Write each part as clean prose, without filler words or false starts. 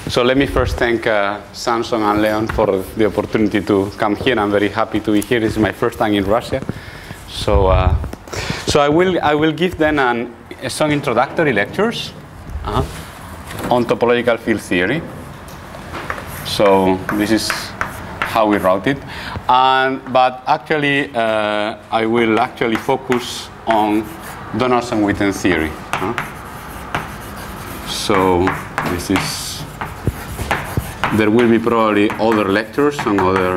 So let me first thank Samson and Leon for the opportunity to come here. I'm very happy to be here. This is my first time in Russia. So I will give then some introductory lectures on topological field theory. So this is how we wrote it. But actually, I will actually focus on Donaldson-Witten theory. So this is, there will be probably other lectures on other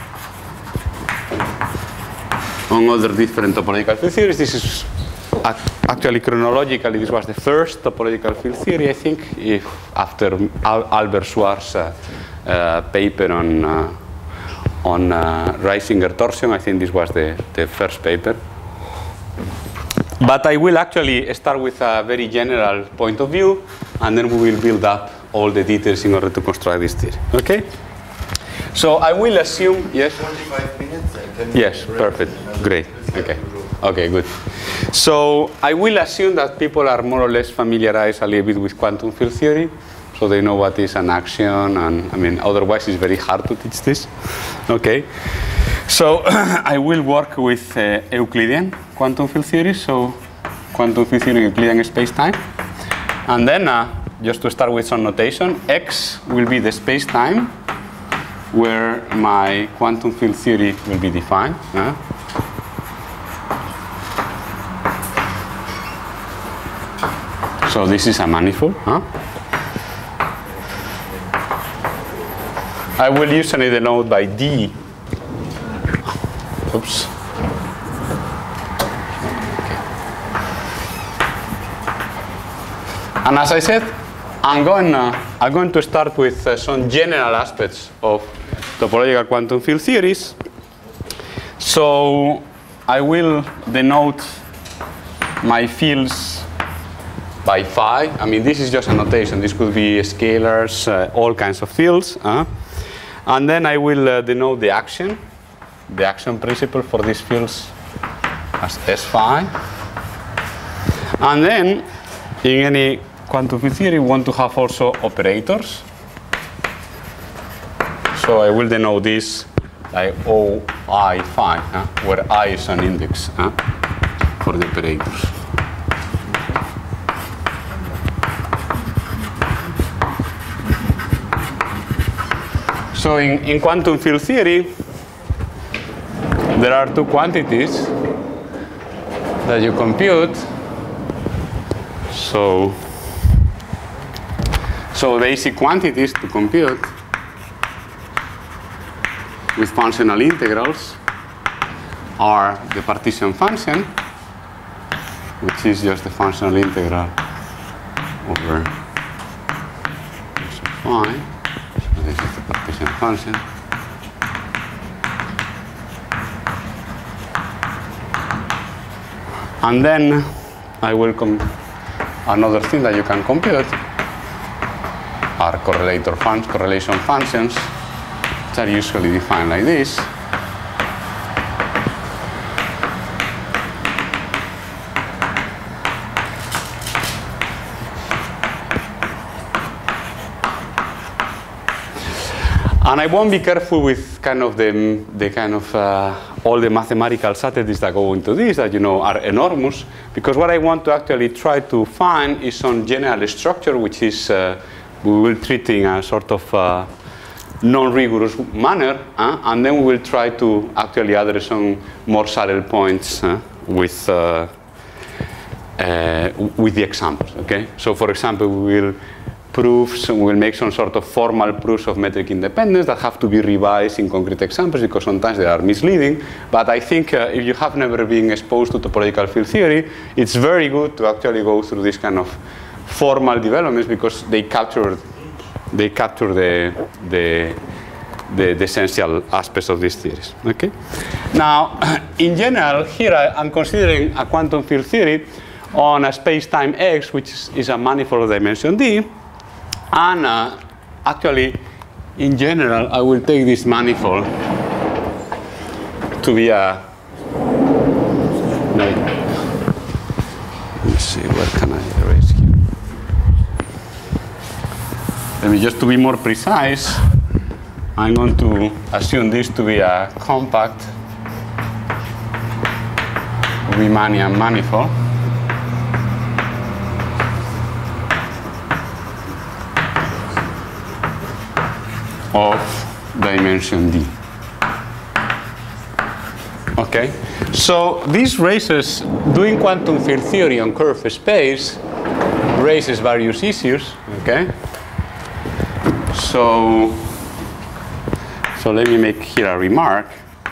different topological field theories. This is actually chronologically, this was the first topological field theory, I think, after Albert Schwartz's paper on Reisinger torsion. I think this was the first paper. But I will actually start with a very general point of view, and then we will build up all the details in order to construct this theory. Okay? So I will assume, yes? 45 minutes? Yes, perfect. Great. Okay. Okay, good. So I will assume that people are more or less familiarized a little bit with quantum field theory, so they know what is an axion, and I mean, otherwise it's very hard to teach this. Okay. So I will work with Euclidean quantum field theory, so quantum field theory in Euclidean space-time. And then, just to start with some notation, X will be the space-time where my quantum field theory will be defined. So this is a manifold. I will usually denote by D. Oops. Okay. And as I said, I'm going to start with some general aspects of topological quantum field theories. So I will denote my fields by phi. I mean, this is just a notation. This could be scalars, all kinds of fields. And then I will denote the action principle for these fields as S phi. And then, in any quantum field theory, we want to have also operators. So I will denote this like OI phi, where I is an index for the operators. So in quantum field theory, there are two quantities that you compute. So basic quantities to compute with functional integrals are the partition function, which is just the functional integral over phi. So this is the partition function. And then I will another thing that you can compute are correlation functions, which are usually defined like this. And I won't be careful with kind of all the mathematical subtleties that go into this that are enormous, because what I want to actually try to find is some general structure, which is we will treat in a sort of non-rigorous manner, and then we will try to actually address some more subtle points with the examples. Okay. So for example, we will make some sort of formal proofs of metric independence that have to be revised in concrete examples because sometimes they are misleading. But I think if you have never been exposed to topological field theory, it's very good to actually go through this kind of formal developments because they capture the essential aspects of these theories. Okay. Now, in general, here I'm considering a quantum field theory on a space-time X, which is a manifold of dimension D. And actually, in general, I will take this manifold to be a. Let me see, where can I erase here? let me just to be more precise, I'm going to assume this to be a compact Riemannian manifold of dimension D. Okay, so this raises, doing quantum field theory on curved space raises various issues, okay? So let me make here a remark.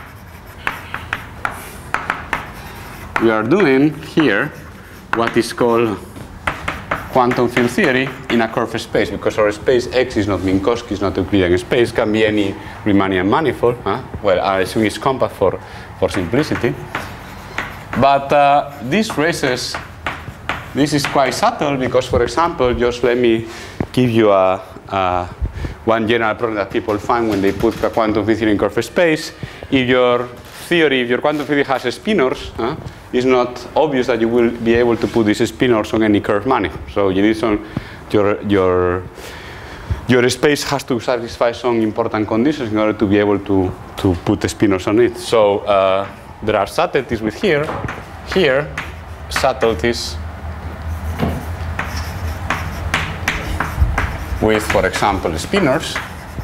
We are doing here what is called quantum field theory in a curved space, because our space X is not Minkowski, it's not Euclidean space, can be any Riemannian manifold. Well, I assume it's compact for simplicity. But this raises, this is quite subtle because, for example, just let me give you one general problem that people find when they put a quantum field theory in curved space. If your quantum theory has spinors, it's not obvious that you will be able to put these spinors on any curved manifold. So you need some, your space has to satisfy some important conditions in order to be able to put the spinors on it. So there are subtleties with here subtleties with, for example, spinors.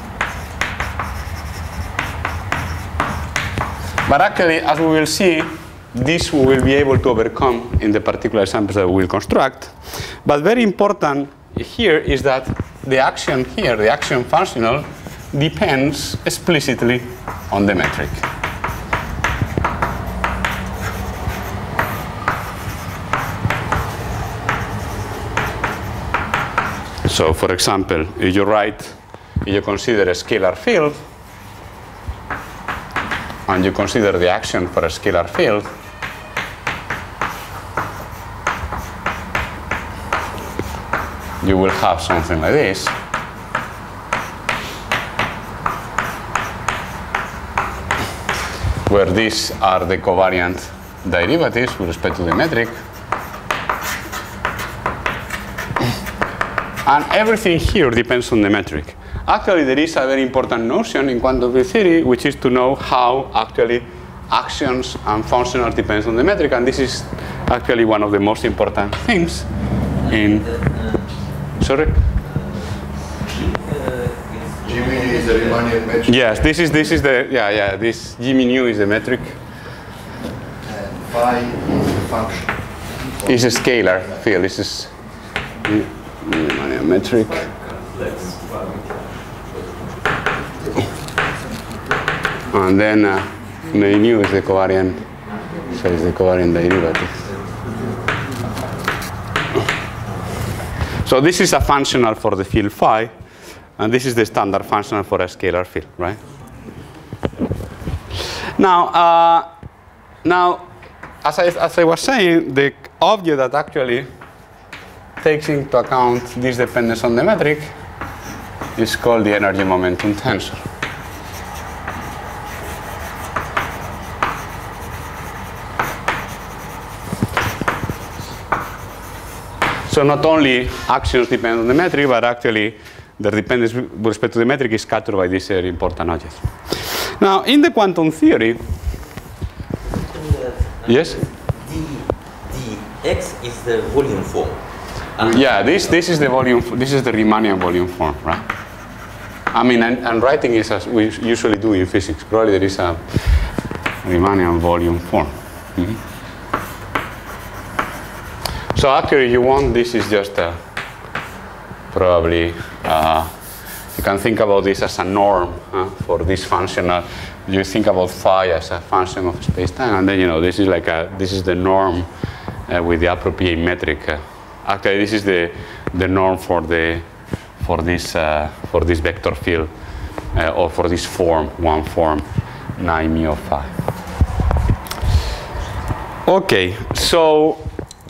But actually, as we will see, this we will be able to overcome in the particular samples that we will construct. But very important here is that the action here, the action functional, depends explicitly on the metric. So, for example, if you consider a scalar field, and you consider the action for a scalar field, you will have something like this. Where these are the covariant derivatives with respect to the metric. And everything here depends on the metric. Actually, there is a very important notion in quantum field theory, which is to know how actually actions and functionals depends on the metric. And this is actually one of the most important things in... Sorry? G mu is the Riemannian metric. Yes, this is the, this G mu is the metric. And phi is the function. It's a scalar field. This is Riemannian metric. And then mu is the covariant, so it's the covariant derivative. So this is a functional for the field phi, and this is the standard functional for a scalar field, right? Now, as I was saying, the object that actually takes into account this dependence on the metric is called the energy momentum tensor. So not only actions depend on the metric, but actually the dependence with respect to the metric is captured by this very important object. Now, in the quantum theory, yes? dx is the volume form. Yeah, this is the volume. This is the Riemannian volume form, right? I mean, and writing is as we usually do in physics. Probably there is a Riemannian volume form. Mm-hmm. So actually, you want this is just probably you can think about this as a norm for this functional. You think about phi as a function of space-time, and then this is like this is the norm with the appropriate metric. Actually, this is the norm for this vector field or for this form, one form, 9 mu of phi. Okay, so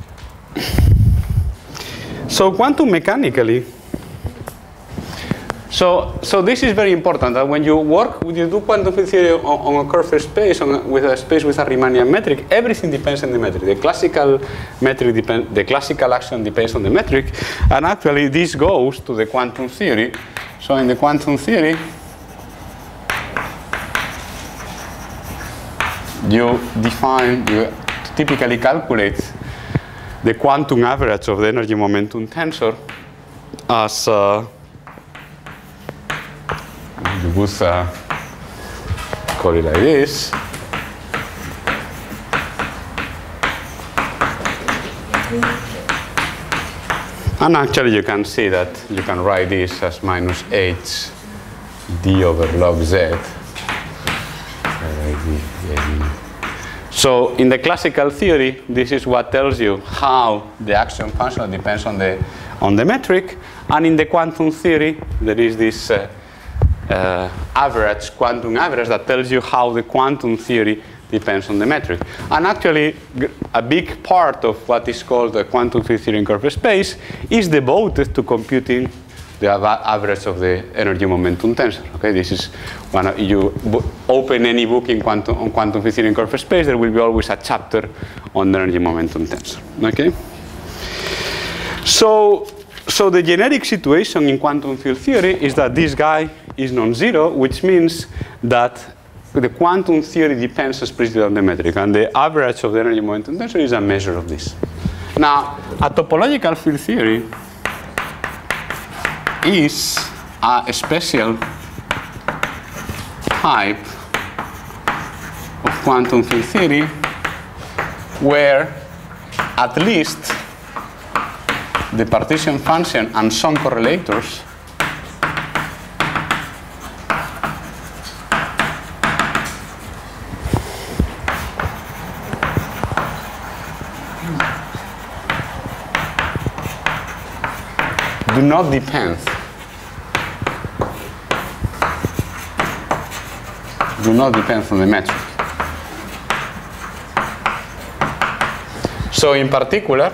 quantum mechanically, So this is very important, that when you do quantum field theory on a curved space, with a space with a Riemannian metric, everything depends on the metric. The classical action depends on the metric, and actually this goes to the quantum theory. So in the quantum theory, you typically calculate the quantum average of the energy momentum tensor as you would call it like this. And actually you can see that you can write this as minus h d over log z. So in the classical theory, this is what tells you how the action function depends on the metric. And in the quantum theory, there is this quantum average that tells you how the quantum theory depends on the metric. And actually, a big part of what is called the quantum field theory in curved space is devoted to computing the average of the energy momentum tensor. Okay, this is you open any book on quantum field theory in curved space, there will be always a chapter on the energy momentum tensor. Okay, so the generic situation in quantum field theory is that this guy is non-zero, which means that the quantum theory depends explicitly on the metric, and the average of the energy momentum tensor is a measure of this. Now, a topological field theory is a special type of quantum field theory where at least the partition function and some correlators do not depend from the metric. So in particular,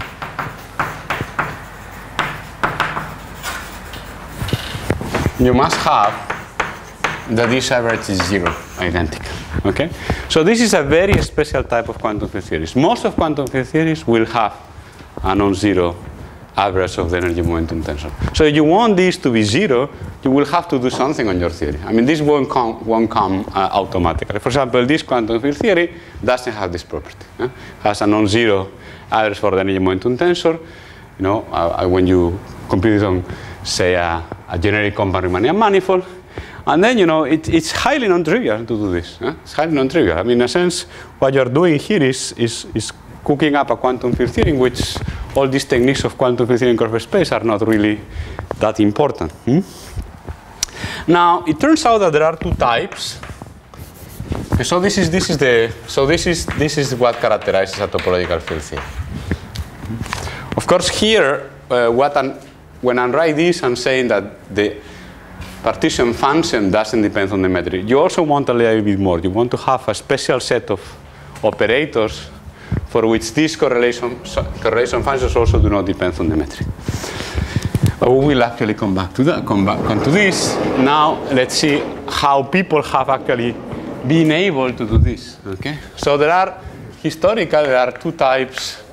you must have that this average is zero, identical. Okay? So this is a very special type of quantum field theories. Most of quantum field theories will have a non-zero average of the energy momentum tensor. So if you want this to be zero, you will have to do something on your theory. I mean, this won't come automatically. For example, this quantum field theory doesn't have this property. It has a non-zero average for the energy momentum tensor. You know, when you compute it on, say, a generic compound Riemannian manifold, and then, you know, it's highly non-trivial to do this. It's highly non-trivial. I mean, in a sense, what you're doing here is cooking up a quantum field theory in which all these techniques of quantum field theory in curved space are not really that important. Now, it turns out that there are two types. Okay, so this is what characterizes a topological field theory. Of course, here, when I write this, I'm saying that the partition function doesn't depend on the metric. You also want a little bit more. You want to have a special set of operators for which these correlation functions also do not depend on the metric. But we will actually come back to that, come to this. Now let's see how people have actually been able to do this. Okay? So historically there are two types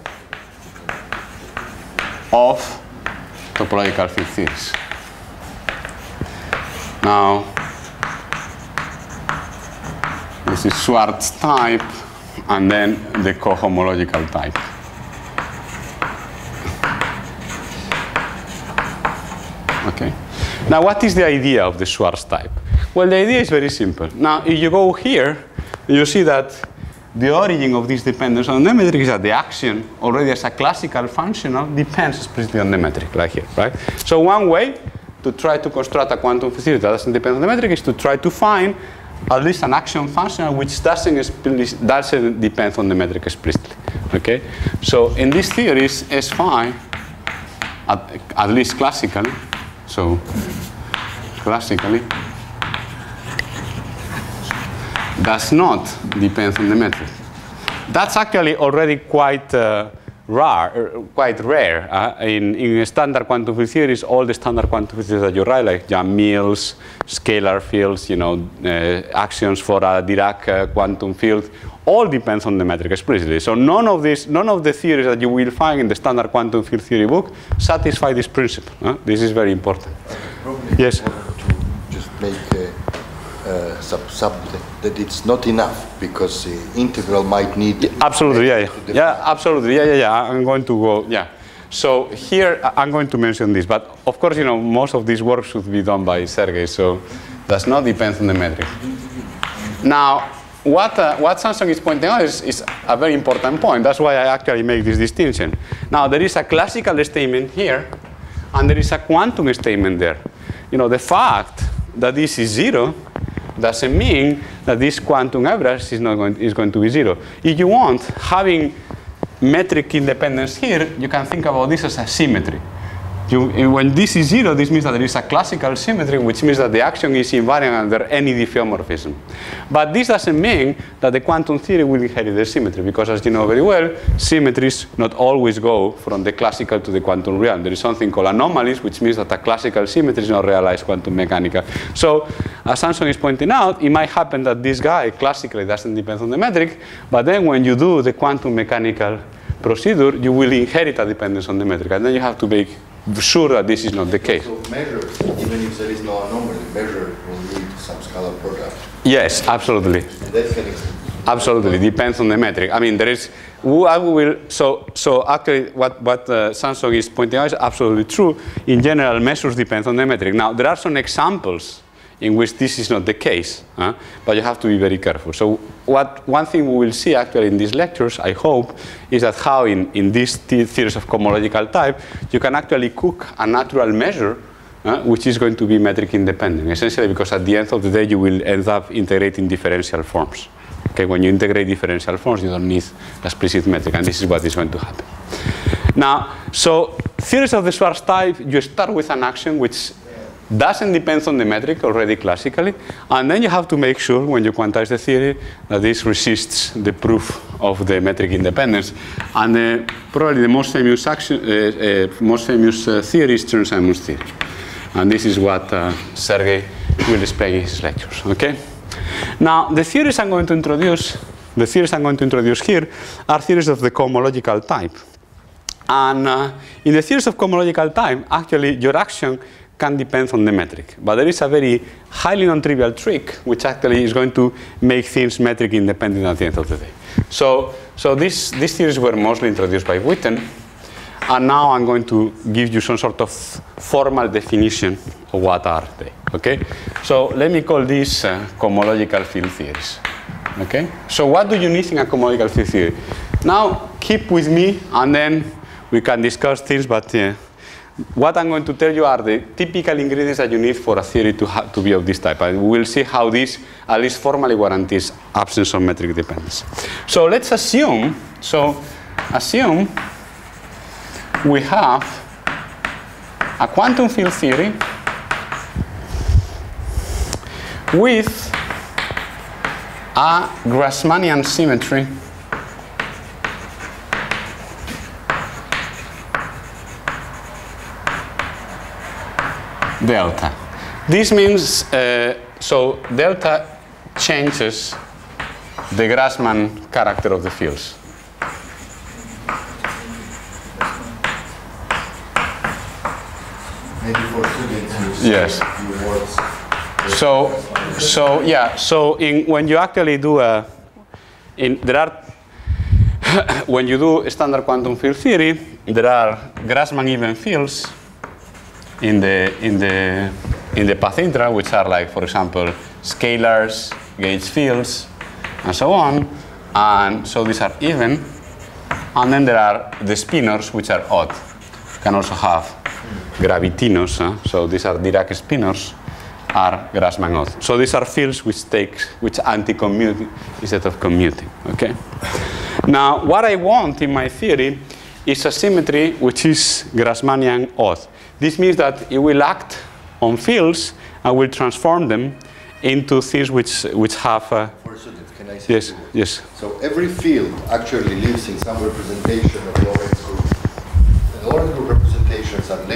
of topological field theories. Now this is Schwarz type, and then the cohomological type. Okay. Now, what is the idea of the Schwarz type? Well, the idea is very simple. Now, if you go here, you see that the origin of this dependence on the metric is that the action, already as a classical functional, depends explicitly on the metric, like here, right? So one way to try to construct a quantum field theory that doesn't depend on the metric is to try to find at least an action function which doesn't depend on the metric explicitly. Okay? So in these theories, S phi, at least classically, does not depend on the metric. That's actually already quite quite rare. In standard quantum field theories, all the standard quantum field theories that you write, like Yang-Mills, scalar fields, actions for a Dirac quantum field, all depends on the metric explicitly. So none of the theories that you will find in the standard quantum field theory book satisfy this principle. This is very important. Probably yes. To just make that it's not enough because the integral might need. Absolutely, absolutely, I'm going to go, So here I'm going to mention this, but of course, most of this work should be done by Sergey, so does not depend on the metric. Now, what Samson is pointing out is a very important point. That's why I actually make this distinction. Now, there is a classical statement here, and there is a quantum statement there. The fact that this is 0 doesn't mean that this quantum average is going to be 0. If you want, having metric independence here, you can think about this as a symmetry. When this is 0, this means that there is a classical symmetry, which means that the action is invariant under any diffeomorphism. But this doesn't mean that the quantum theory will inherit the symmetry, because as you know very well, symmetries not always go from the classical to the quantum realm. There is something called anomalies, which means that a classical symmetry is not realized quantum mechanical. So, as Samson is pointing out, it might happen that this guy classically doesn't depend on the metric, but then when you do the quantum mechanical procedure, you will inherit a dependence on the metric, and then you have to make sure that this is not the case. So measure, even if there is no anomaly, measure will lead to some scalar product. Yes, absolutely. Absolutely, depends on the metric. I mean, there is, so actually what Samson is pointing out is absolutely true. In general, measures depend on the metric. Now, there are some examples in which this is not the case, but you have to be very careful. So one thing we will see actually in these lectures, I hope, is that how in these theories of cohomological type, you can actually cook a natural measure which is going to be metric independent, essentially because at the end of the day, you will end up integrating differential forms. Okay, when you integrate differential forms, you don't need explicit metric, and this is what is going to happen. Now, so theories of the Schwarz type, you start with an action which doesn't depend on the metric already classically, and then you have to make sure when you quantize the theory that this resists the proof of the metric independence. And probably the most famous theory is Chern-Simons theory, and this is what Sergey will explain in his lectures. Okay. Now the theories I'm going to introduce, here, are theories of the cohomological type, and in the theories of cohomological type, actually your action can depend on the metric. But there is a very highly non-trivial trick which actually is going to make things metric independent at the end of the day. So these theories were mostly introduced by Witten, and now I'm going to give you some sort of formal definition of what are they. Okay? So let me call these cohomological field theories. Okay? So what do you need in a cohomological field theory? Now keep with me and then we can discuss things, but what I'm going to tell you are the typical ingredients that you need for a theory to be of this type. And we will see how this at least formally guarantees absence of metric dependence. So let's assume, we have a quantum field theory with a Grassmannian symmetry delta. This means, so delta changes the Grassmann character of the fields. Maybe for students, yes. So when you actually do when you do standard quantum field theory, there are Grassmann even fields in the path integral, which are like, for example, scalars, gauge fields, and so on. And so these are even. And then there are the spinors, which are odd. You can also have gravitinos. So these are Dirac spinors, are Grassmann odd. So these are fields which anti-commute instead of commuting. Okay. Now, what I want in my theory is a symmetry which is Grassmannian odd. This means that it will act on fields and will transform them into things which have. For students, can I say? Yes. So every field actually lives in some representation of Lorentz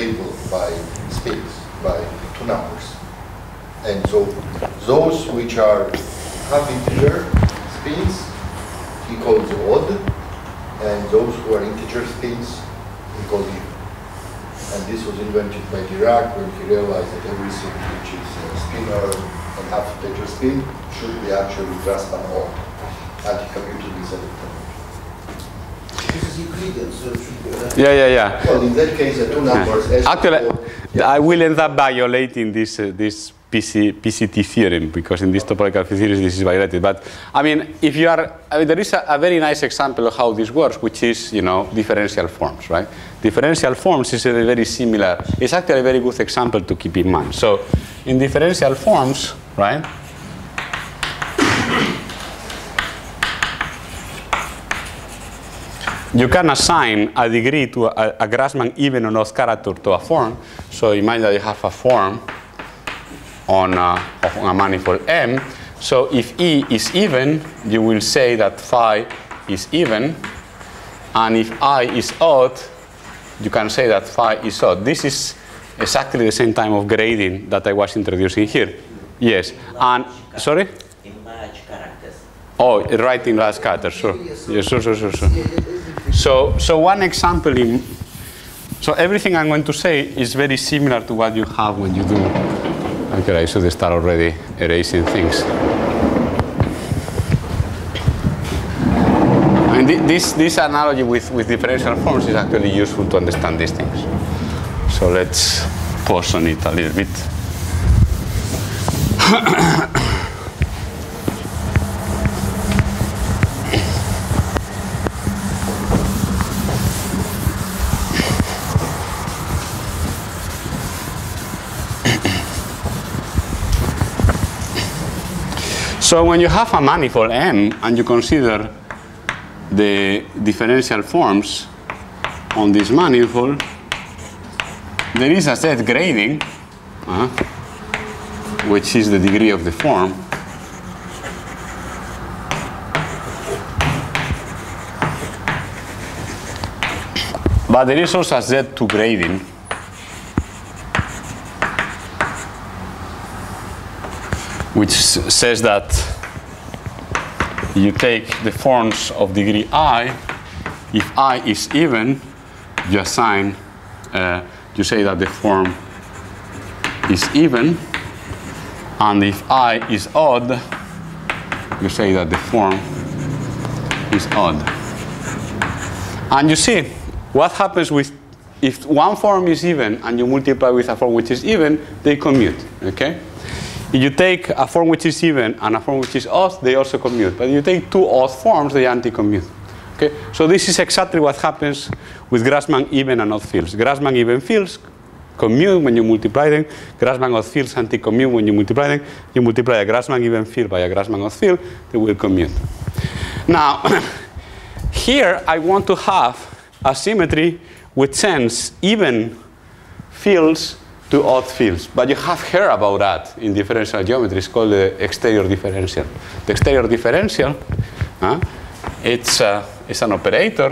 variable by space, by two numbers. And so those which are half integer spins, he calls odd, and those who are integer spins, he calls even. And this was invented by Dirac when he realized that everything which is spinor and half integer spin should be actually Grassmann odd. And he computed this electron. This is Euclidean, so it should be Yeah. Well, in that case, the two numbers. Actually, I will end up violating this PCT theorem, because in this topological theory this is violated. But I mean, if you are, there is a very nice example of how this works, which is, differential forms, right? Differential forms is a very similar. It's actually a very good example to keep in mind. So, in differential forms, right? You can assign a degree to a Grassmann even or odd character to a form. So imagine that you have a form on a manifold M. So if E is even, you will say that phi is even. And if I is odd, you can say that phi is odd. This is exactly the same type of grading that I was introducing here. Yes. And, sorry? in large characters. Oh, right, in large characters, sure. Yes, sure. So one example so everything I'm going to say is very similar to what you have when you do. Okay, I should start already erasing things. And this analogy with differential forms is actually useful to understand these things. So let's pause on it a little bit. So when you have a manifold M and you consider the differential forms on this manifold, there is a Z grading, which is the degree of the form. But there is also a Z2 grading, which says that you take the forms of degree I. If I is even, you assign, you say that the form is even. And if I is odd, you say that the form is odd. And you see what happens if one form is even and you multiply with a form which is even, they commute, okay? If you take a form which is even and a form which is odd, they also commute. But if you take two odd forms, they anti-commute. Okay? So this is exactly what happens with Grassmann even and odd fields. Grassmann even fields commute when you multiply them. Grassmann odd fields anti-commute when you multiply them. You multiply a Grassmann even field by a Grassmann odd field, they will commute. Now, here I want to have a symmetry which sends even fields to odd fields. But you have heard about that in differential geometry. It's called the exterior differential. The exterior differential, it's an operator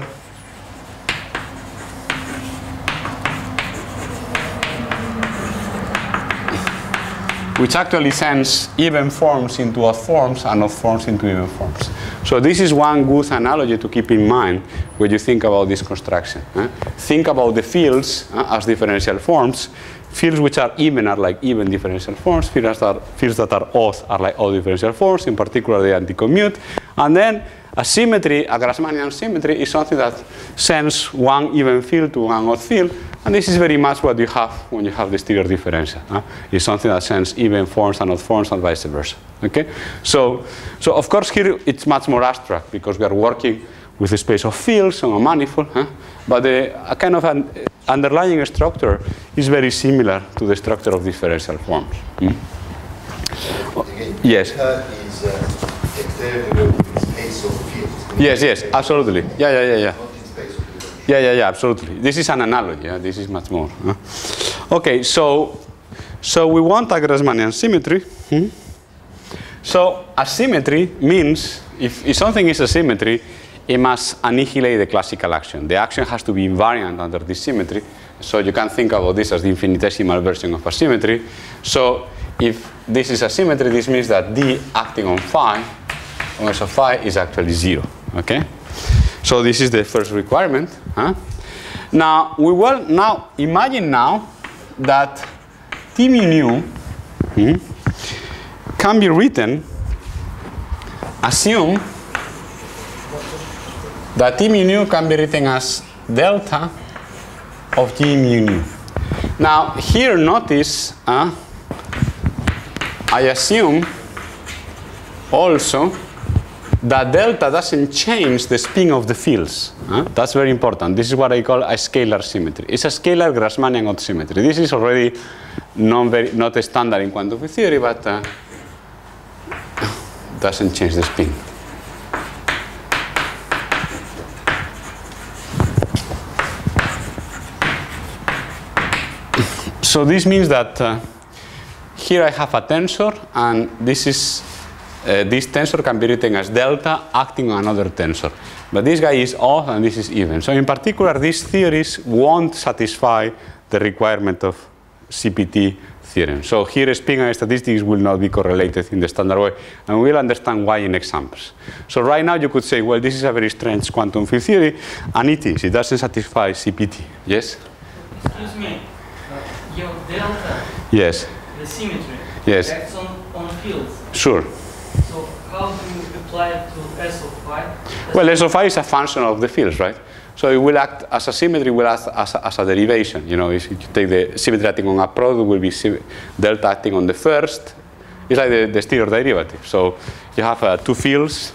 which actually sends even forms into odd forms and odd forms into even forms. So this is one good analogy to keep in mind when you think about this construction. Think about the fields as differential forms. Fields which are even are like even differential forms. Fields that are odd are like odd differential forms. In particular, they anti-commute. And then a symmetry, a Grassmannian symmetry, is something that sends one even field to one odd field. And this is very much what you have when you have the exterior differential. It's something that sends even forms and odd forms and vice versa. Okay? So of course here it's much more abstract because we are working with a space of fields on a manifold. But a kind of an underlying structure is very similar to the structure of differential forms. Again, yes. Is exterior space of fields. Yes, absolutely. Yeah. Not in space of fields. Yeah, absolutely. This is an analogy. This is much more. Okay, so we want a Grassmannian symmetry. So a symmetry means if something is a symmetry, it must annihilate the classical action. The action has to be invariant under this symmetry. So you can think about this as the infinitesimal version of a symmetry. So if this is a symmetry, this means that D acting on phi, on S of phi, is actually 0. Okay? So this is the first requirement. Huh? Now, we will now imagine now that T mu nu can be written, assume that T mu nu can be written as delta of G mu nu. Now, here notice, I assume also that delta doesn't change the spin of the fields. That's very important. This is what I call a scalar symmetry. It's a scalar Grassmannian odd symmetry. This is already not a standard in quantum field theory, but doesn't change the spin. So this means that here I have a tensor, and this tensor can be written as delta acting on another tensor. But this guy is odd and this is even. So in particular, these theories won't satisfy the requirement of CPT theorem. So here spin and statistics will not be correlated in the standard way, and we'll understand why in examples. So right now you could say, well, this is a very strange quantum field theory, and it is. It doesn't satisfy CPT. Yes? Excuse me. Your delta, yes, the symmetry, yes, acts on fields. Sure. So how do you apply it to S of phi? Well, S of phi is a function of the fields, right? So it will act as a symmetry, will act as a derivation. You know, if you take the symmetry acting on a product, will be delta acting on the first. It's like the Steiner derivative. So you have two fields.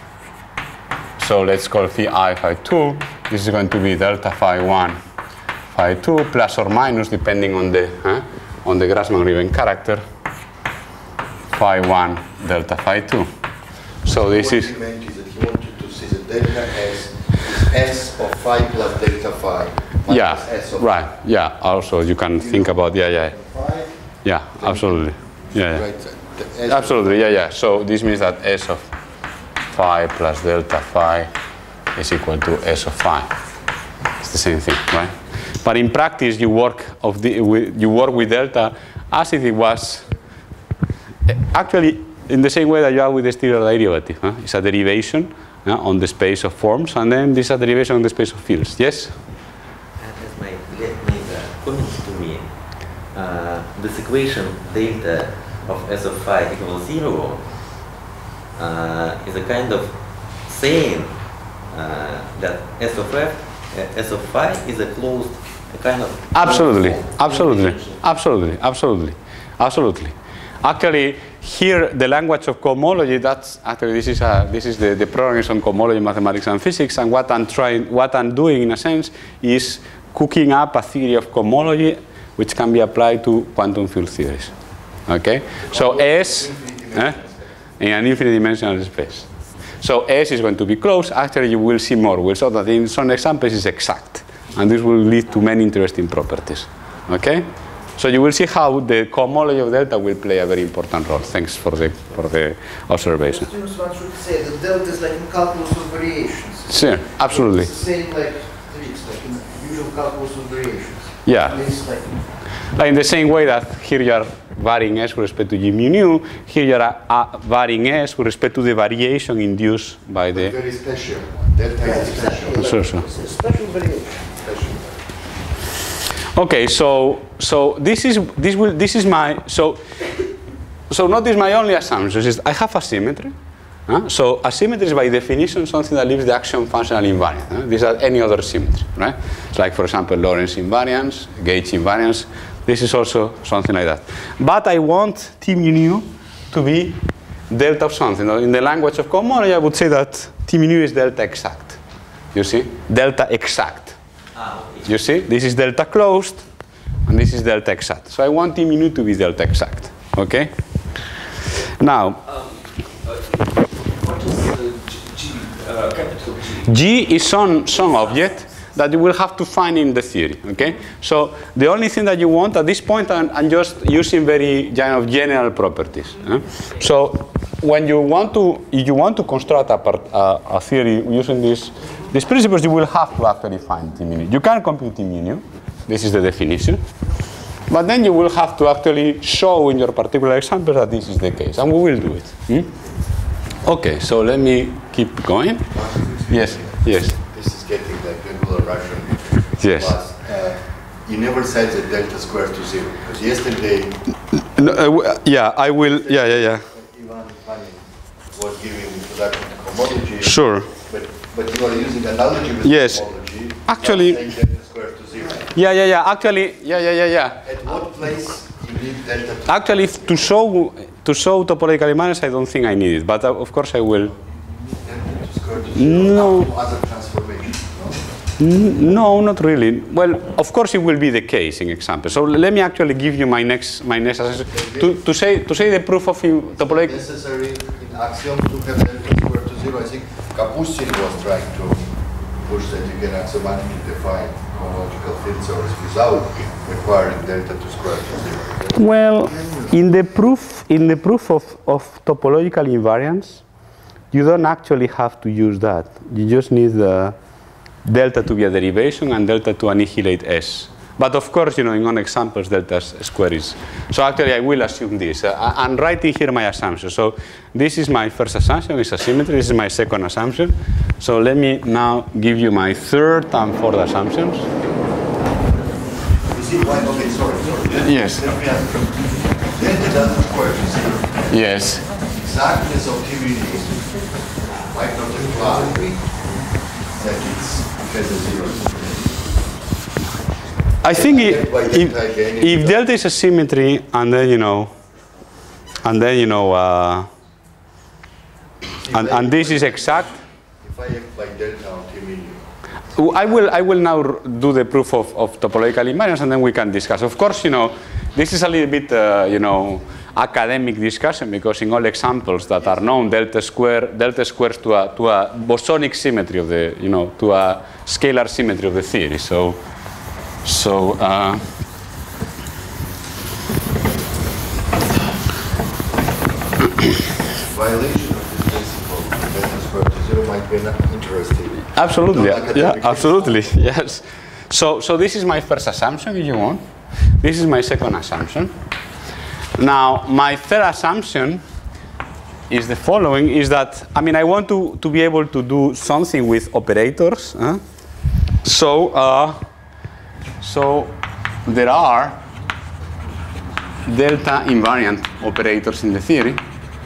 So let's call phi I, phi 2. This is going to be delta phi 1, phi 2, plus or minus, depending on the Grassmann-Riven character, phi 1, delta phi 2. So this is... What he meant is that he wanted to see the delta as S of phi plus delta phi. Yeah, S of right. Yeah, also you can think about, yeah, absolutely. Yeah, Right. absolutely, yeah. So this means that S of phi plus delta phi is equal to S of phi. It's the same thing, right? But in practice, you work with delta as if it was actually in the same way that you are with the Steiner derivative. It's a derivation on the space of forms, and then this is a derivation on the space of fields. Yes? As my later comments to me, this equation delta of S of phi equals 0 is a kind of saying that S of phi is a closed kind of... Absolutely. Actually, here the language of cohomology. That's actually this is the program is on cohomology, mathematics, and physics. And what I'm doing in a sense is cooking up a theory of cohomology which can be applied to quantum field theories. Okay, so S in an infinite dimensional space. So S is going to be closed. Actually, you will see more. We'll show that in some examples is exact, and this will lead to many interesting properties. Okay. So you will see how the cohomology of delta will play a very important role. Thanks for the observation. Students one should say that delta is like in calculus of variations. Sure, absolutely. It's the same like tricks, like in usual calculus of variations. Yeah. It's like in the same way that here you are varying S with respect to G mu nu, here you are varying S with respect to the variation induced by the... Very special one. Delta is special. Sure. it's a special variation. Special. Okay, so this is my so notice my only assumption is I have a symmetry. So a symmetry is by definition something that leaves the action functionally invariant. These are any other symmetry, right? It's like, for example, Lorentz invariance, gauge invariance. This is also something like that. But I want T mu nu to be delta of something. In the language of cohomology, I would say that T mu nu is delta exact. You see, delta exact. You see, this is delta closed, and this is delta exact. So I want T mu nu to be delta exact. Okay. Now, what is capital G? G is some object that you will have to find in the theory. Okay. So the only thing that you want at this point, I'm just using very general properties. So when you want to construct a theory using these principles, you will have to actually find T mu. You can compute T mu. This is the definition. But then you will have to actually show in your particular example that this is the case, and we will do it. Okay, so let me keep going. Yes, yes. This is getting like regular Russian. Yes. Class. You never said that delta square to 0, because yesterday. Yeah, I will. Yeah. Ivan Panin was giving introduction to homology. Sure. But you are using analogy with homology. Actually. Delta square to 0. Yeah. Actually, yeah. At what place you need delta? Actually, to show topological invariance, I don't think I need it, but of course I will. Delta square to 0. No. Other transformations, No, not really. Well, of course it will be the case in example. So let me actually give you my next to say the proof of topological. Necessary in axiom to have delta square to 0. I think Kapustin was trying to push that you can axiomatically define homological field source without requiring delta to square to 0. Well, in the proof of topological invariance, you don't actually have to use that. You just need the delta to be a derivation and delta to annihilate S. But of course, in all examples, delta square is. So actually, I will assume this. I'm writing here my assumption. So this is my first assumption, it's a symmetry. This is my second assumption. So let me now give you my third and fourth assumptions. You see why? Okay, sorry. Yes. Let me ask you. Delta square to 0. Yes. Exactness of TV might not imply that it's has a 0. I think if delta is a symmetry, and then and this is exact. If I act by delta on T mu. I will now do the proof of topological invariance, and then we can discuss. Of course, this is a little bit academic discussion, because in all examples that are known, delta squares to a bosonic symmetry of the to a scalar symmetry of the theory. Violation of this principle, delta square to 0 might be interesting. Absolutely, yeah, absolutely, yes. So this is my first assumption, if you want. This is my second assumption. Now, my third assumption is the following: is that I want to be able to do something with operators. So there are delta invariant operators in the theory.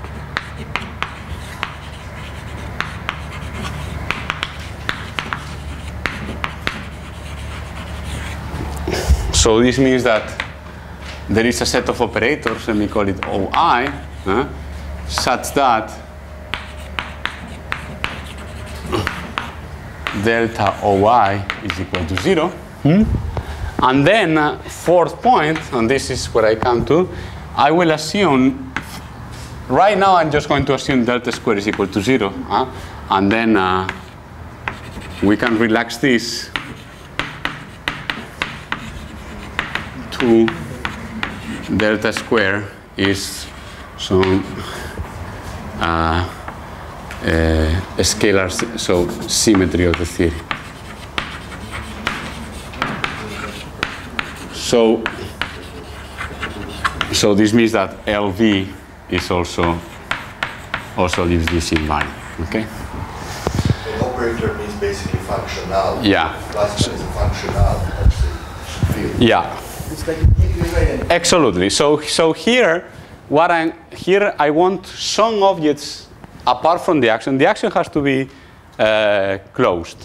So this means that there is a set of operators, let me call it OI, such that delta OI is equal to 0. And then, fourth point, and this is where I come to, I will assume, right now I'm just going to assume delta square is equal to 0. And then we can relax this to delta square is some a scalar, so symmetry of the theory. So this means that LV is also leaves this invariant. Okay. An operator means basically functional. Yeah. Classical is a functional of the field. Yeah. It's like equivariant. Absolutely. So here, I want some objects apart from the action. The action has to be closed.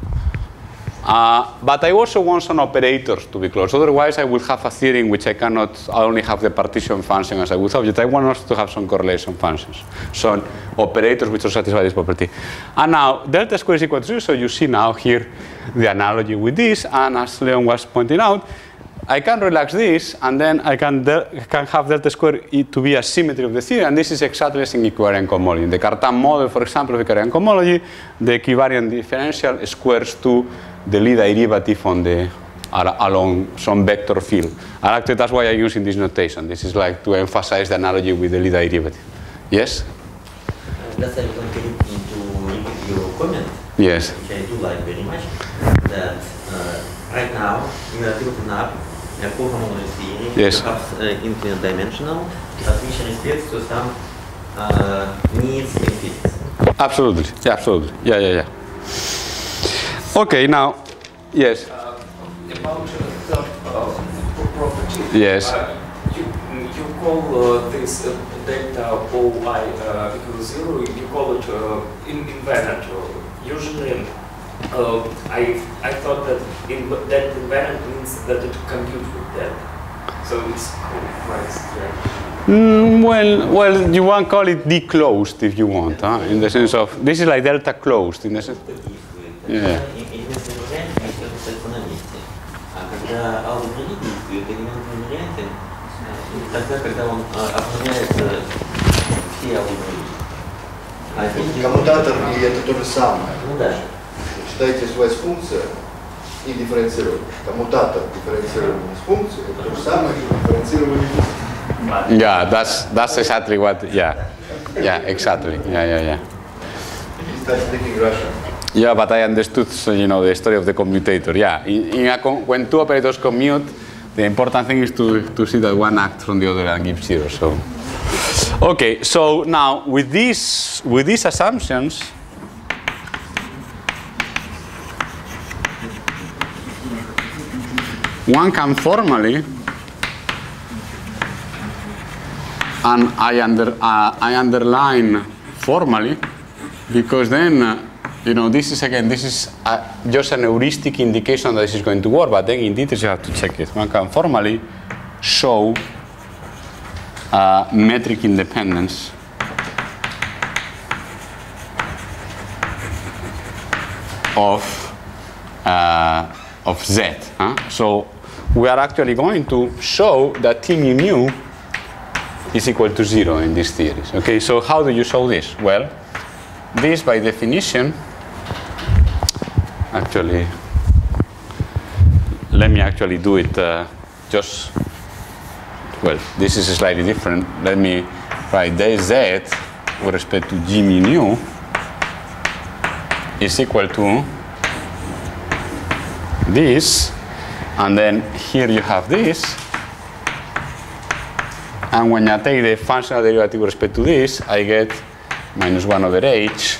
But I also want some operators to be closed. Otherwise, I will have a theory in which I only have the partition function as a good object. I want also to have some correlation functions, some operators which will satisfy this property. And now, delta square is equal to 0. So you see now here the analogy with this. And as Leon was pointing out, I can relax this, and then I can have delta square to be a symmetry of the theory, and this is exactly as in equivariant cohomology. In the Cartan model, for example, of equivariant cohomology, the equivariant differential squares to the Lie derivative along some vector field. And actually, that's why I'm using this notation. This is like to emphasize the analogy with the Lie derivative. Yes? let's say to repeat your comment, Yes. which I do like very much, that right now we are building up a cohomology theory, Yes. perhaps infinite dimensional, but which respects to some needs in physics. Absolutely. Yeah, absolutely. Yeah, yeah, yeah. Okay, now, yes. About the property. Yes. You call this delta OI equals 0, you call it invariant. Usually, I thought that that invariant means that it computes with that. So it's quite strange. Well, you want to call it D-closed if you want, huh? In the sense of, this is like delta closed, in the sense. Yeah. Когда алгебра не действует, элемент в варианте, тогда, когда он обновляется все алгебры. Коммутатор и это то же самое. Ну да. Считайте, что у вас функция и дифференцирование. Коммутатор дифференцирования с функцией это то же самое, что дифференцирование функции. Yeah, that's exactly what, yeah. Yeah, exactly. Yeah, yeah, yeah. He starts speaking Russian. Yeah, but I understood, so, you know, the story of the commutator. Yeah, when two operators commute, the important thing is to see that one acts from the other and gives zero. So, okay. So now with these assumptions, one can formally, and I underline formally, because then. You know, this is just an heuristic indication that this is going to work, but then in details you have to check it. One can formally show metric independence of Z. Huh? So we are actually going to show that T mu nu is equal to 0 in these theories. Okay, so how do you show this? Well, this by definition. Actually, let me actually do it just, well, this is slightly different. Let me write dz with respect to G mu nu is equal to this, and then here you have this, and when I take the functional derivative with respect to this, I get minus 1 over h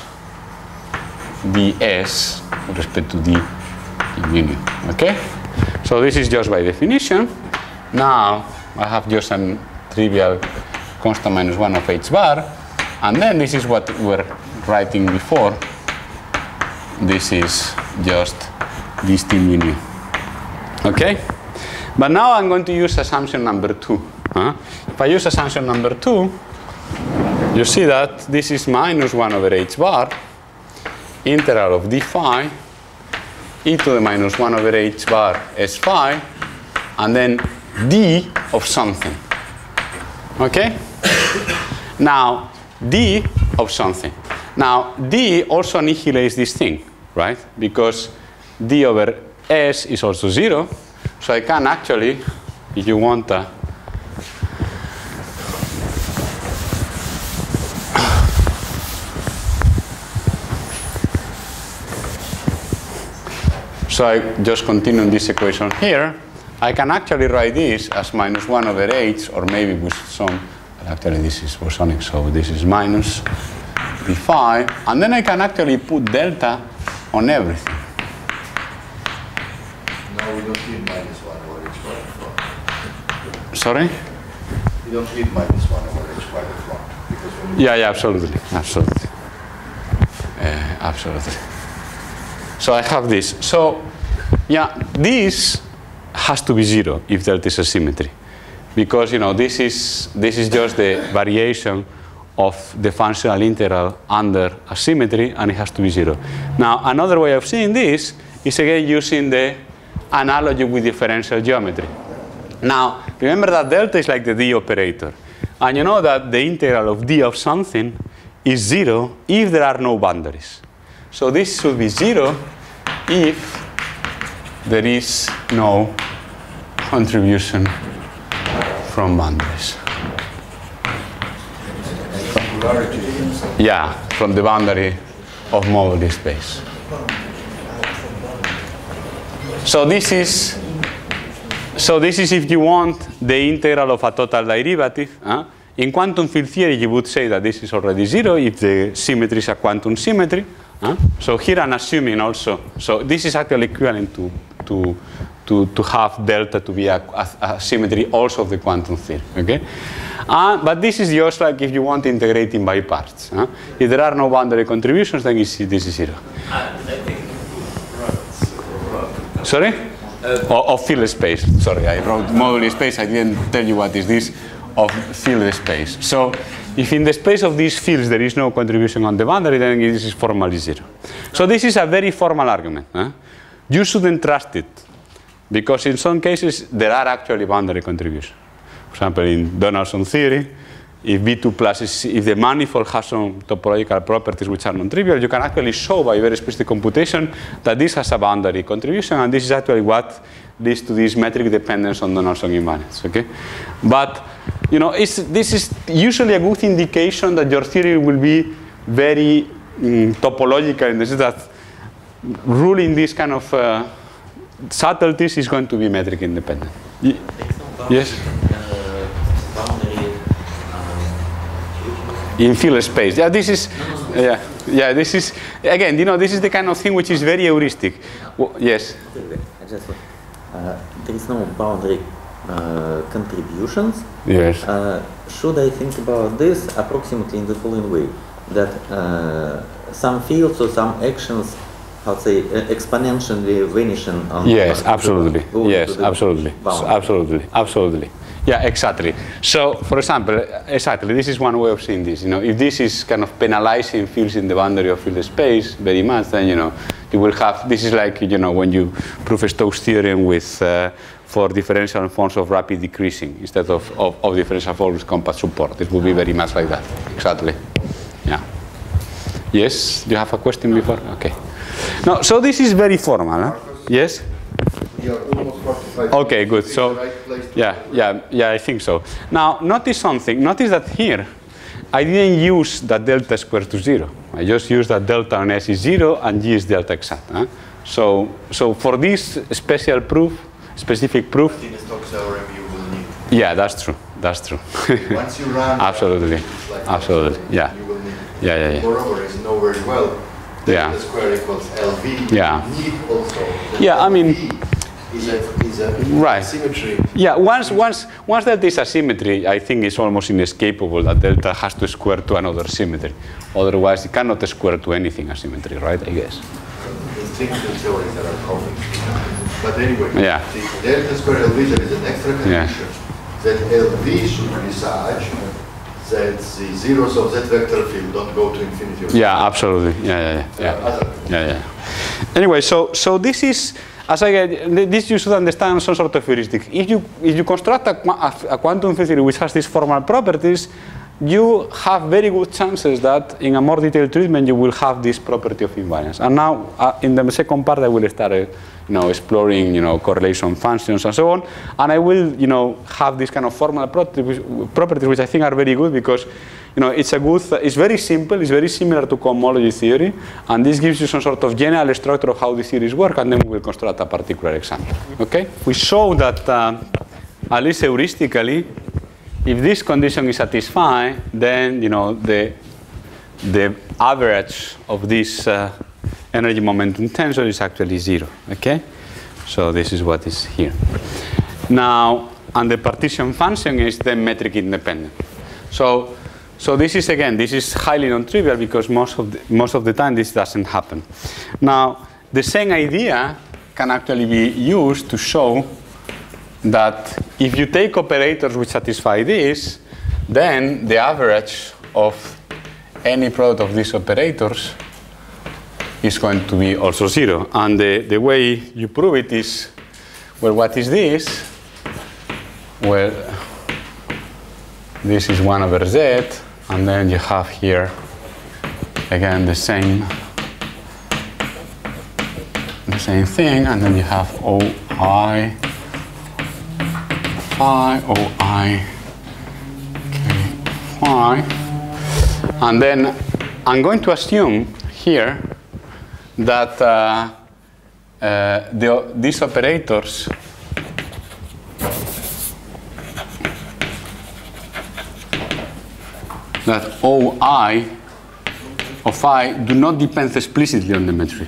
ds with respect to d mu nu. Okay? So this is just by definition. Now I have just a trivial constant minus 1 of h bar, and then this is what we were writing before. This is just this T mu nu. Okay? But now I'm going to use assumption number 2. If I use assumption number 2, you see that this is minus 1 over h bar integral of d phi e to the minus 1 over h bar s phi, and then d of something. Okay? Now, d of something. Now, d also annihilates this thing, right? Because d over s is also 0. So I can actually, if you want, so I just continue this equation here. I can actually write this as minus 1 over h, or maybe with some, actually this is bosonic, so this is minus d phi, and then I can actually put delta on everything. No, we don't need minus 1 over h bar at front. Sorry? We don't need minus 1 over h bar at front. Because when Yeah, absolutely, absolutely. Absolutely. So I have this. So, yeah, this has to be 0 if delta is a symmetry, because you know this is just the variation of the functional integral under a symmetry, and it has to be 0. Now, another way of seeing this is again using the analogy with differential geometry. Now, remember that delta is like the d operator, and you know that the integral of d of something is 0 if there are no boundaries. So this should be 0 if there is no contribution from boundaries. singularity. Yeah, from the boundary of moduli space. So this is if you want the integral of a total derivative. In quantum field theory, you would say that this is already 0 if the symmetry is a quantum symmetry. So here I'm assuming also, so this is actually equivalent to have delta to be a symmetry also of the quantum theory. Okay? But this is just like if you want integrating by parts. If there are no boundary contributions, then this is 0. Sorry? Of field space. Sorry, I wrote moduli space. I didn't tell you what is this of field space. So if in the space of these fields there is no contribution on the boundary, then this is formally 0. So this is a very formal argument. You shouldn't trust it, because in some cases there are actually boundary contributions. For example, in Donaldson theory, if B2 plus is, if the manifold has some topological properties which are non-trivial, you can actually show by very specific computation that this has a boundary contribution, and this is actually what leads to this metric dependence on Donaldson invariance. Okay, but you know, this is usually a good indication that your theory will be very topological in the sense that ruling this kind of subtleties is going to be metric independent. Yes. In field space, yeah. This is, yeah. This is again, you know, this is the kind of thing which is very heuristic. Well, yes. There is no boundary contributions. Yes. Should I think about this approximately in the following way: that some fields or some actions, how to say, exponentially vanishing on. Yes, absolutely. Yes, absolutely. Absolutely. Absolutely. Yeah, exactly. So, for example, exactly, this is one way of seeing this. You know, if this is kind of penalizing fields in the boundary of field space very much, then you know you will have. This is like, you know, when you prove a Stokes theorem with for differential forms of rapid decreasing instead of differential forms with compact support. It will be very much like that. Exactly. Yeah. Yes. Do you have a question before? Okay. No. So this is very formal. Huh? Yes. We are almost 45. Okay, good. So, I think so. Now, notice something. Notice that here, I didn't use that delta square to 0. I just used that delta on S is 0 and G is delta exact. Huh? So for this special proof, specific proof. In the Stokes theorem, you will need. Yeah, that's true. That's true. Once you run. Absolutely. Like absolutely. Yeah. You will need. Yeah. Moreover, as you know very well, delta square equals LV. Yeah. Need also. Yeah, I mean. Is a right. Symmetry. Yeah, once delta is a symmetry, I think it's almost inescapable that delta has to square to another symmetry. Otherwise, it cannot square to anything a symmetry, right? I guess. Instinctive theories that are common. But anyway, the delta square LV, there is an extra condition that LV should be such that the zeros of that vector field don't go to infinity. Yeah, absolutely. Yeah. Anyway, so this is. As I get, this you should understand some sort of heuristic. If you construct a quantum field theory which has these formal properties, you have very good chances that in a more detailed treatment you will have this property of invariance. And now in the second part I will start exploring correlation functions and so on, and I will have this kind of formal properties which I think are very good because it's very simple, it's very similar to cohomology theory, and this gives you some sort of general structure of how the theories work, and then we will construct a particular example. Okay? We show that at least heuristically, if this condition is satisfied, then the average of this energy momentum tensor is actually 0. Okay? So this is what is here. Now, and the partition function is then metric independent. So this is highly non-trivial because most of the time this doesn't happen. Now, the same idea can actually be used to show that if you take operators which satisfy this, then the average of any product of these operators is going to be also 0. And the way you prove it is, well, what is this? Well, this is 1 over z. And then you have here, again, the same thing, and then you have OI, phi, OI, K, phi. And then I'm going to assume here that these operators that OI of I do not depend explicitly on the metric.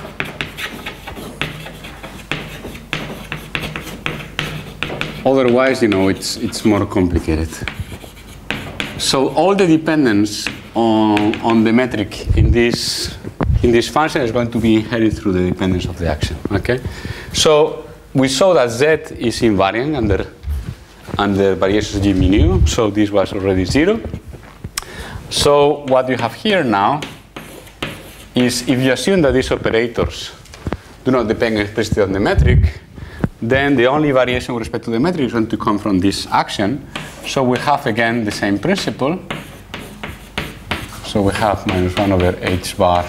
Otherwise, it's more complicated. So all the dependence on the metric in this function is going to be inherited through the dependence of the action. Okay. So we saw that Z is invariant under variations G mu, so this was already 0. So what you have here now is if you assume that these operators do not depend explicitly on the metric, then the only variation with respect to the metric is going to come from this action. So we have again the same principle. So we have -1 over h bar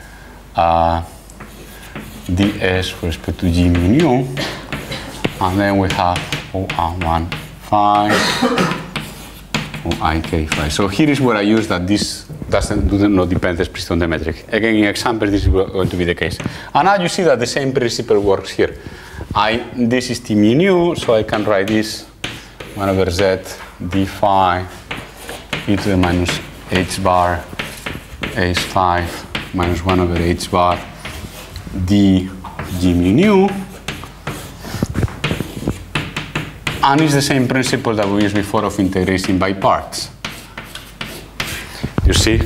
ds with respect to G mu, and then we have OR1 phi, OIK phi. So here is where I use that this do not depend explicitly on the metric. Again, in examples, this is going to be the case. And now you see that the same principle works here. This is T mu nu, so I can write this 1 over Z d phi e to the minus h bar h5 minus 1 over h bar d G mu nu. And it's the same principle that we used before of integration by parts. You see?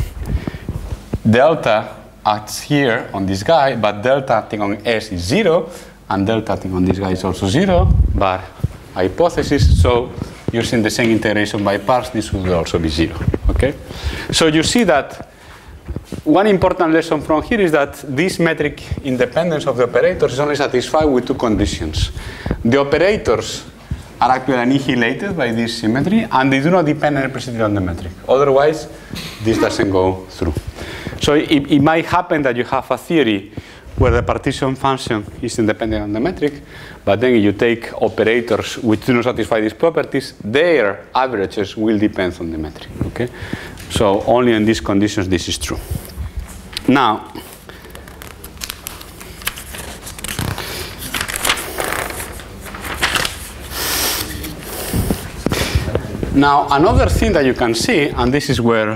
Delta acts here on this guy, but delta acting on S is 0, and delta acting on this guy is also 0, but hypothesis, so using the same integration by parts, this would also be 0. Okay? So you see that one important lesson from here is that this metric independence of the operators is only satisfied with two conditions. The operators are actually annihilated by this symmetry, and they do not depend explicitly on the metric. Otherwise, this doesn't go through. So it might happen that you have a theory where the partition function is independent on the metric, but then if you take operators which do not satisfy these properties, their averages will depend on the metric. Okay? So only in these conditions this is true. Now, another thing that you can see, and this is where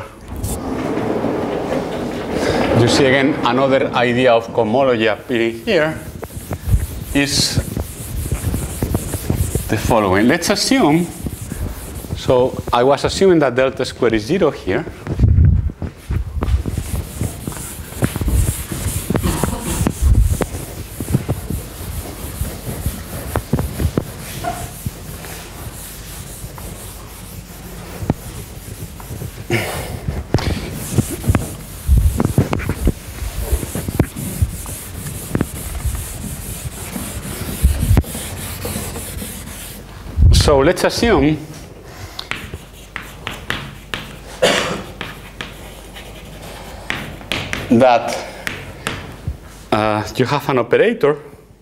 you see again another idea of cohomology appearing here, is the following. Let's assume, so I was assuming that delta square is 0 here. So let's assume that you have an operator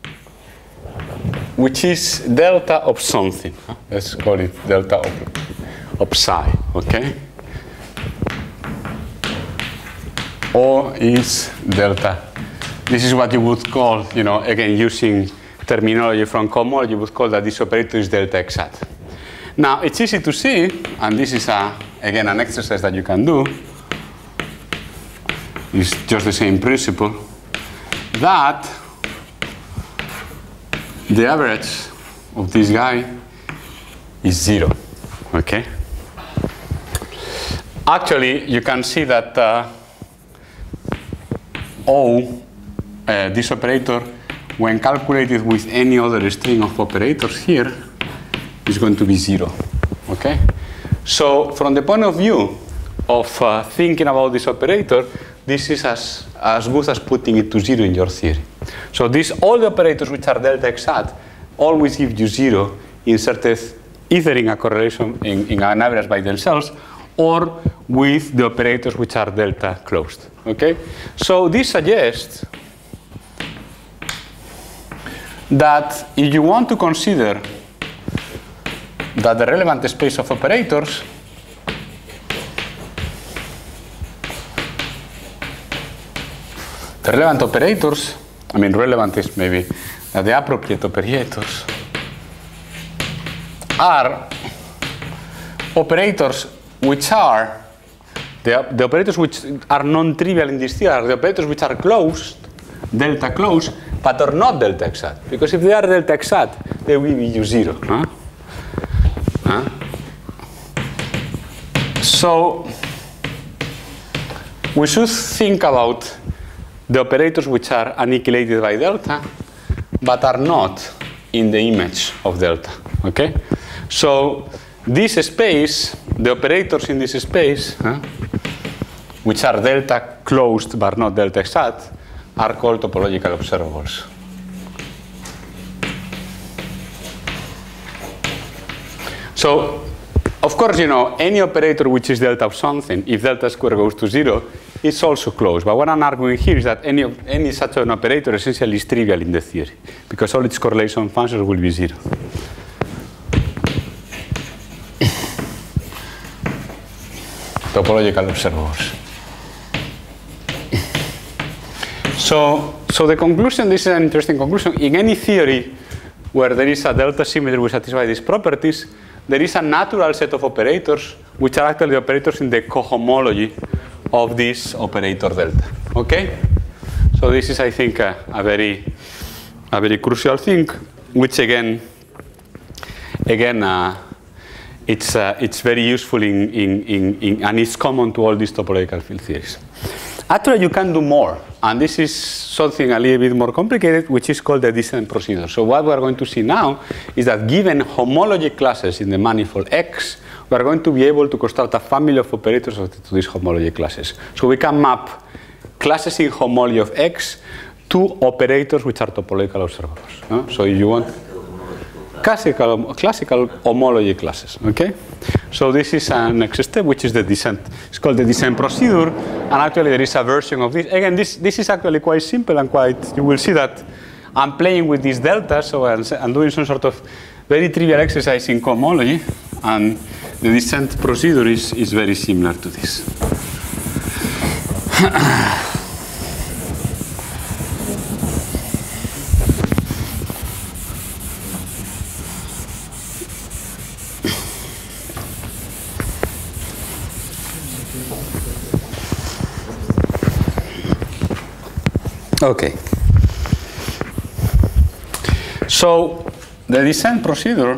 which is delta of something. Let's call it delta of psi, okay? Or is delta. This is what you would call, again, using terminology from cohomology, you would call that this operator is delta exact. Now, it's easy to see, and this is, again, an exercise that you can do. It's just the same principle, that the average of this guy is 0, okay? Actually, you can see that this operator, when calculated with any other string of operators here, is going to be 0, okay? So from the point of view of thinking about this operator, this is as good as putting it to 0 in your theory. So all the operators which are delta exact always give you 0 inserted either in a correlation, in an average by themselves, or with the operators which are delta closed, okay? So this suggests that if you want to consider that the relevant space of operators relevant operators, I mean relevant is maybe the appropriate operators, are operators which are, the operators which are non-trivial in this theory are the operators which are closed, delta closed, but are not delta exact. Because if they are delta exact, they will be U0. So we should think about the operators which are annihilated by delta, but are not in the image of delta. Okay? So this space, the operators in this space, which are delta closed but not delta exact, are called topological observables. So, of course, you know, any operator which is delta of something, if delta square goes to 0, it's also closed. But what I'm arguing here is that any such an operator essentially is trivial in the theory, because all its correlation functions will be 0. Topological observables. So the conclusion, this is an interesting conclusion. In any theory where there is a delta symmetry which satisfies these properties, there is a natural set of operators which are actually operators in the cohomology of this operator delta. Okay? So this is, I think, a very crucial thing, which again, it's very useful and it's common to all these topological field theories. Actually, you can do more, and this is something a little bit more complicated, which is called the descent procedure. So what we are going to see now is that given homology classes in the manifold X, we are going to be able to construct a family of operators to these homology classes. So we can map classes in homology of X to operators which are topological observables. So if you want classical homology classes. Okay? So this is a next step, which is the descent. It's called the descent procedure, and actually there is a version of this. Again, this is actually quite simple and quite, you will see that I'm playing with these deltas, so I'm doing some sort of very trivial exercise in cohomology, and the descent procedure is very similar to this. Okay. So the descent procedure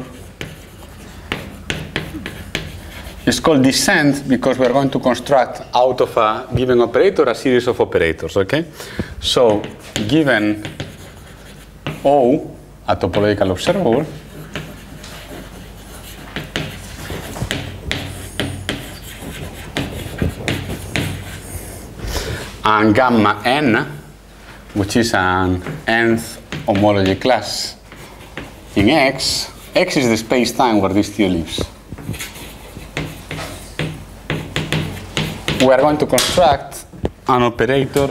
is called descent because we're going to construct out of a given operator a series of operators. Okay. So given O, a topological observable, and gamma n, which is an nth homology class in X. X is the space-time where this theory lives. We are going to construct an operator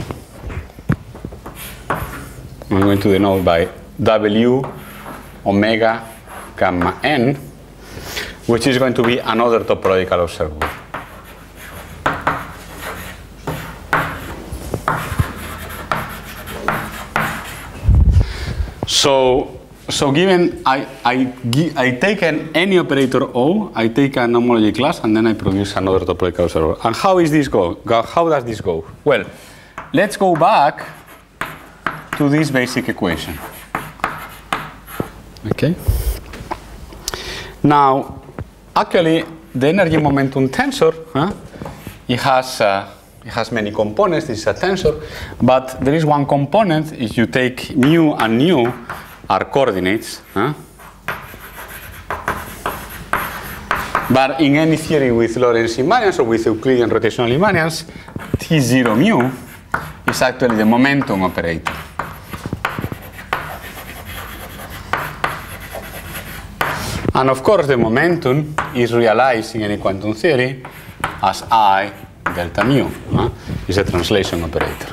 I'm going to denote by W omega gamma n, which is going to be another topological observable. So given I take any operator O, I take an homology class, and then I produce another topological observable. And how is this go? How does this go? Well, let's go back to this basic equation. Okay. Now, actually, the energy momentum tensor, it has many components. This is a tensor, but there is one component. If you take mu and nu are coordinates, but in any theory with Lorentz invariance or with Euclidean rotational invariance, T0 mu is actually the momentum operator. And of course, the momentum is realized in any quantum theory as I delta mu. Is a translation operator.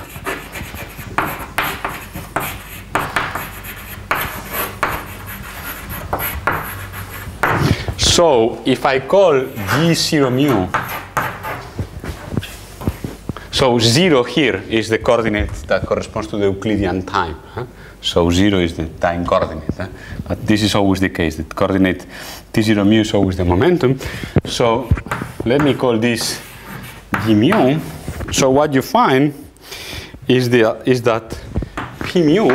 So if I call G0 mu, So 0 here is the coordinate that corresponds to the Euclidean time. So 0 is the time coordinate. But this is always the case. The coordinate t0 mu is always the momentum. So let me call this g mu. So what you find is that p mu,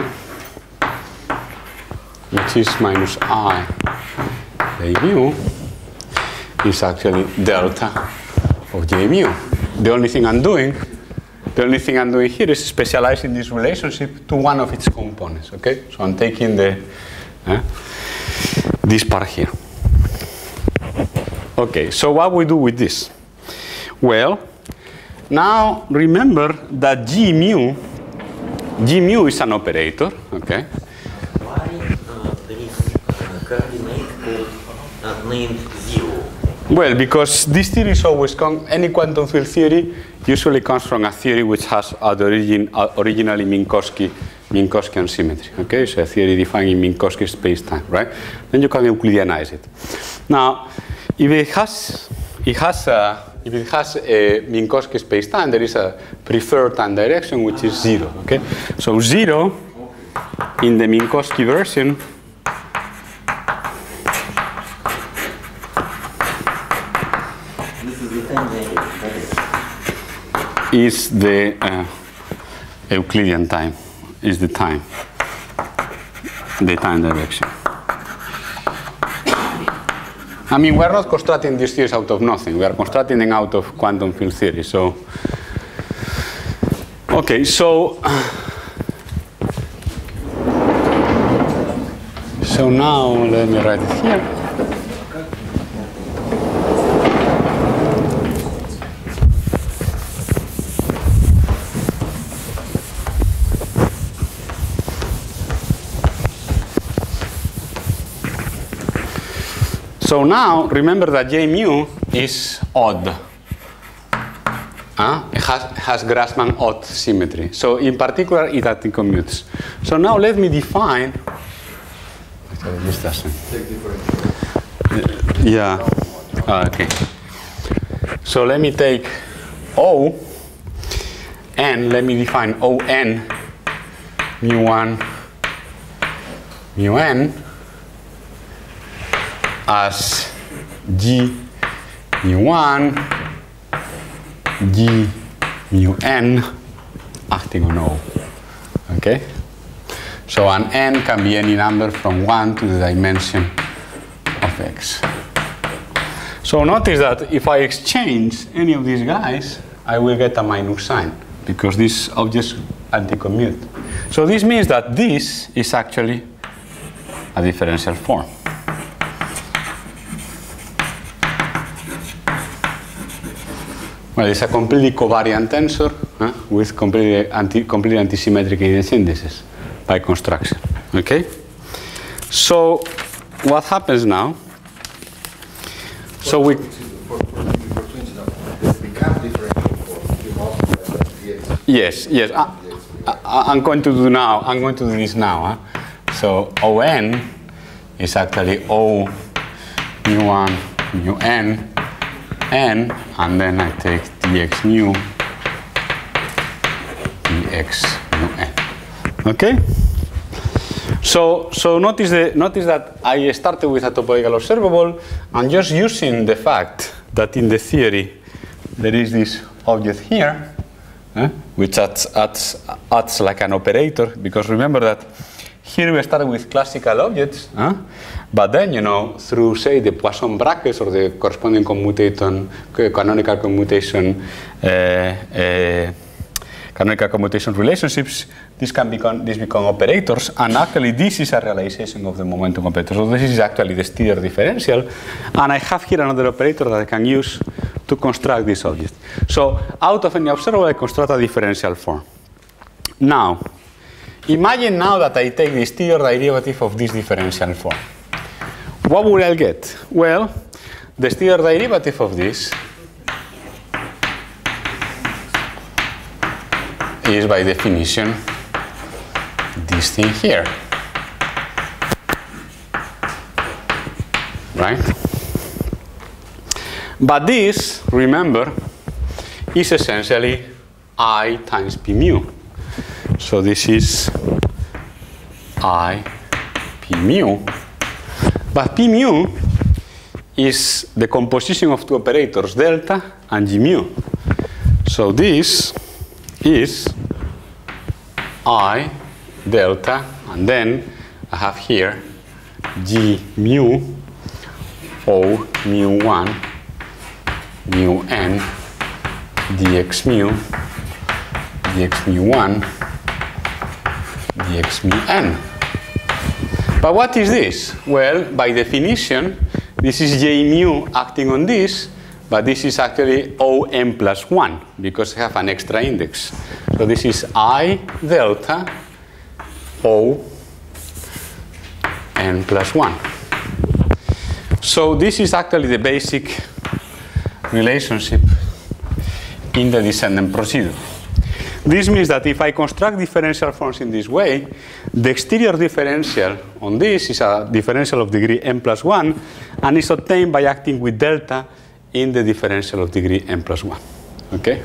which is minus I a mu, is actually delta of j mu. The only thing I'm doing here is specializing this relationship to one of its components. Okay, so I'm taking this part here. Okay, so what we do with this? Well, now remember that g mu is an operator. Okay. Why there is a coordinate named 0? Well, because this theory is always any quantum field theory usually comes from a theory which has at the origin originally Minkowskian symmetry. Okay, so a theory defined in Minkowski space-time, right? Then you can Euclideanize it. Now, if it has a Minkowski space-time, there is a preferred time direction which is 0. Okay, so 0 in the Minkowski version is the Euclidean time, is the time direction. I mean, we're not constructing these theories out of nothing. We are constructing them out of quantum field theory. So, okay, so now let me write it here. So now, remember that J mu is odd. It has Grassmann odd symmetry. So in particular, it anticommutes. So now let me define. This doesn't. Yeah. Okay. So let me take O, and let me define On mu1 mu n as G mu1, G mu n acting on O. Okay? So an n can be any number from 1 to the dimension of x. So notice that if I exchange any of these guys, I will get a minus sign because these objects anticommute. So this means that this is actually a differential form. Well, it's a completely covariant tensor with completely antisymmetric image indices by construction. Okay? So what happens now? So we yes. I'm going to do this now. So On is actually O mu1 mu n, and then I take dx mu dx mu n. Okay. So notice that I started with a topological observable and just using the fact that in the theory there is this object here, which acts like an operator, because remember that here we started with classical objects, but then, through, say, the Poisson brackets or the corresponding canonical commutation relationships, these become operators, and actually this is a realization of the momentum operator. So this is actually the Steer differential, and I have here another operator that I can use to construct this object. So out of any observable, I construct a differential form. Now, imagine now that I take the Steer derivative of this differential form. What would I get? Well, the Steer derivative of this is by definition this thing here, right? But this, remember, is essentially I times P mu. So this is I P mu. But P mu is the composition of two operators, delta and G mu. So this is I delta, and then I have here G mu O mu 1 mu n dx mu 1 dx mu n. But what is this? Well, by definition, this is J mu acting on this, but this is actually O n plus 1 because I have an extra index. So this is I delta O n plus 1. So this is actually the basic relationship in the descendant procedure. This means that if I construct differential forms in this way, the exterior differential on this is a differential of degree n plus 1 and is obtained by acting with delta in the differential of degree n plus 1. Okay?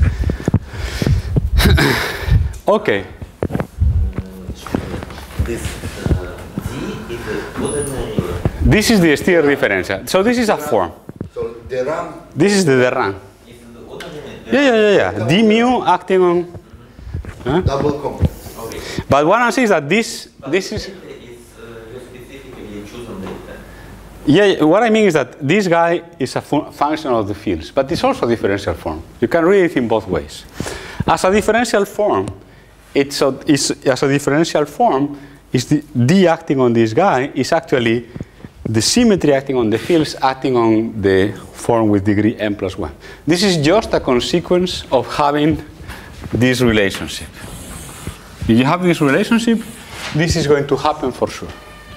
Okay. This D is the ordinary. This is the exterior differential. So this is a form. So the RAM. This is the Derran. Is the ordinary. Yeah. D mu acting on. Double complex. Okay. But what I'm saying is that this is. Delta is you specifically chosen delta. Yeah, what I mean is that this guy is a function of the fields, but it's also a differential form. You can read it in both ways. As a differential form, as a differential form, is the D acting on this guy is actually the symmetry acting on the fields acting on the form with degree n plus 1. This is just a consequence of having this relationship. If you have this relationship, this is going to happen for sure.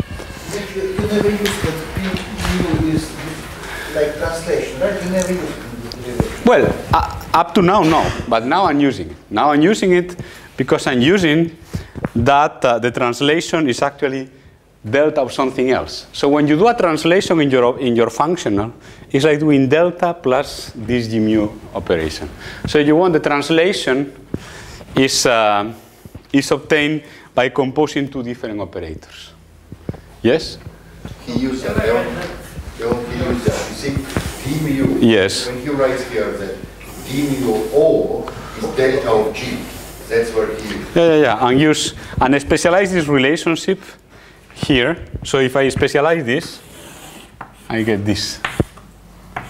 You never use that P mu is like translation, right? You never use it. Well, up to now, no. But now I'm using it. Now I'm using it because I'm using that the translation is actually delta of something else. So when you do a translation in your functional, it's like doing delta plus this G mu operation. So you want the translation is obtained by composing two different operators. Yes? He used that. He used that. You see, D mu. Yes. When he writes here that D mu O is delta of G. That's where he used. Yeah. And specialize this relationship here. So if I specialize this, I get this. And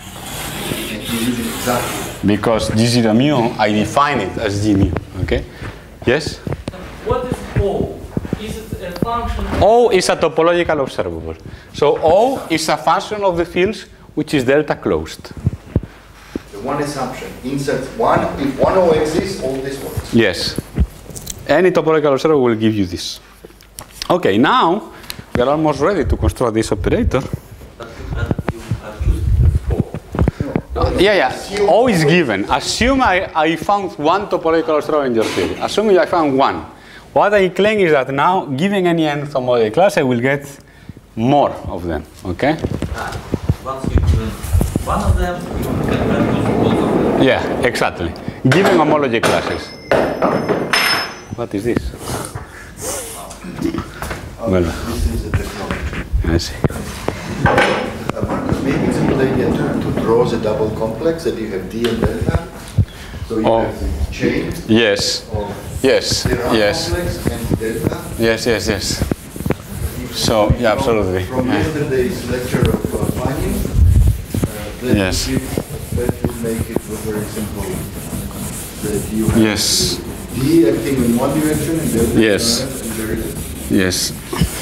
he used it exactly. Because G0 mu, I define it as G mu. Okay? Yes? What is O? Is it a function? O is a topological observable. So O is a function of the fields which is delta closed. The one assumption. Insert one. If one O exists, all this works. Yes. Any topological observable will give you this. Okay, now we are almost ready to construct this operator. But you have used 4. Yeah. O is given. Assume I found one topological observable in your theory. Assuming I found one. What I claim is that now, given any nth homology class, I will get more of them. Okay? Once you given one of them, you can reduce both of them. Yeah, exactly. Given homology classes. What is this? Well, This is the technology. I see. Marcus, maybe it's a good idea to draw the double complex that you have D and delta. So you have the chain Yes. of Yes. the RAM Yes. complex and delta. Yes. So, yeah, absolutely. From Yeah. yesterday's lecture of Fanning, Yes. that would make it very simple. That you have Yes. D acting in one direction and delta Yes. in another, and there is a Yes.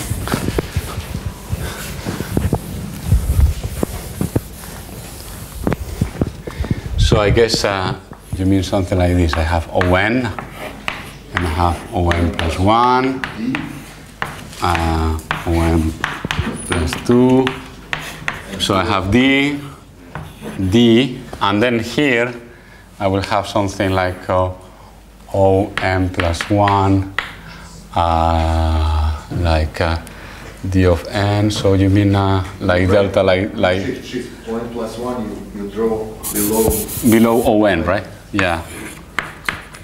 So I guess you mean something like this. I have On, and I have On plus 1, On plus 2. So I have D, and then here I will have something like On plus 1, like D of n. So you mean like delta, like shift 1 plus 1, you draw below. below On, right? Yeah.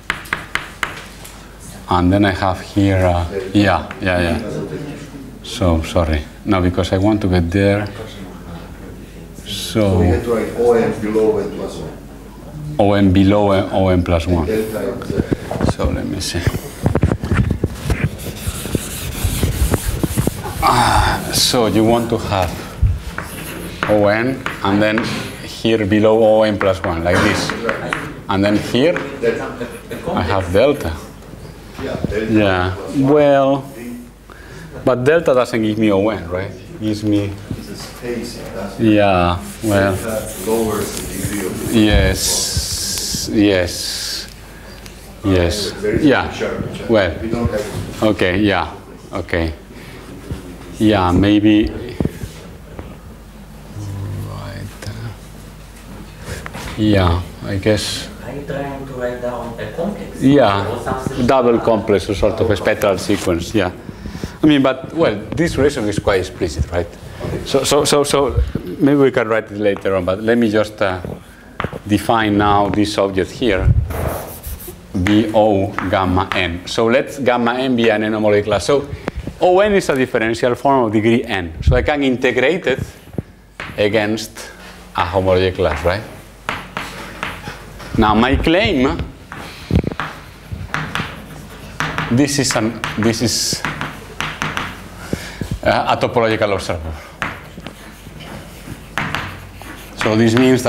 And then I have here, yeah. So, sorry. No, because I want to get there. So we So, have to write OM below n plus 1. OM below OM plus 1. Delta of the So, let me see. So, you want to have ON, and then here below ON plus 1, like this. And then here, I have delta. delta. Yeah, well, but delta doesn't give me ON, right? It gives me, It's a spacing. That's yeah, well, delta lowers the degree of the yes, Very yeah, sharp. well, We don't have okay, yeah, okay. Yeah, maybe, right, yeah, I guess, Are you trying to write down a complex? yeah, Or something? double complex or sort of a spectral sequence, yeah. I mean, but, well, this relation is quite explicit, right? So maybe we can write it later on, but let me just define now this object here, BO gamma n. So let gamma n be an n homology class. So ON is a differential form of degree n. So I can integrate it against a homology class, right? Now my claim, this is a topological observer. So this means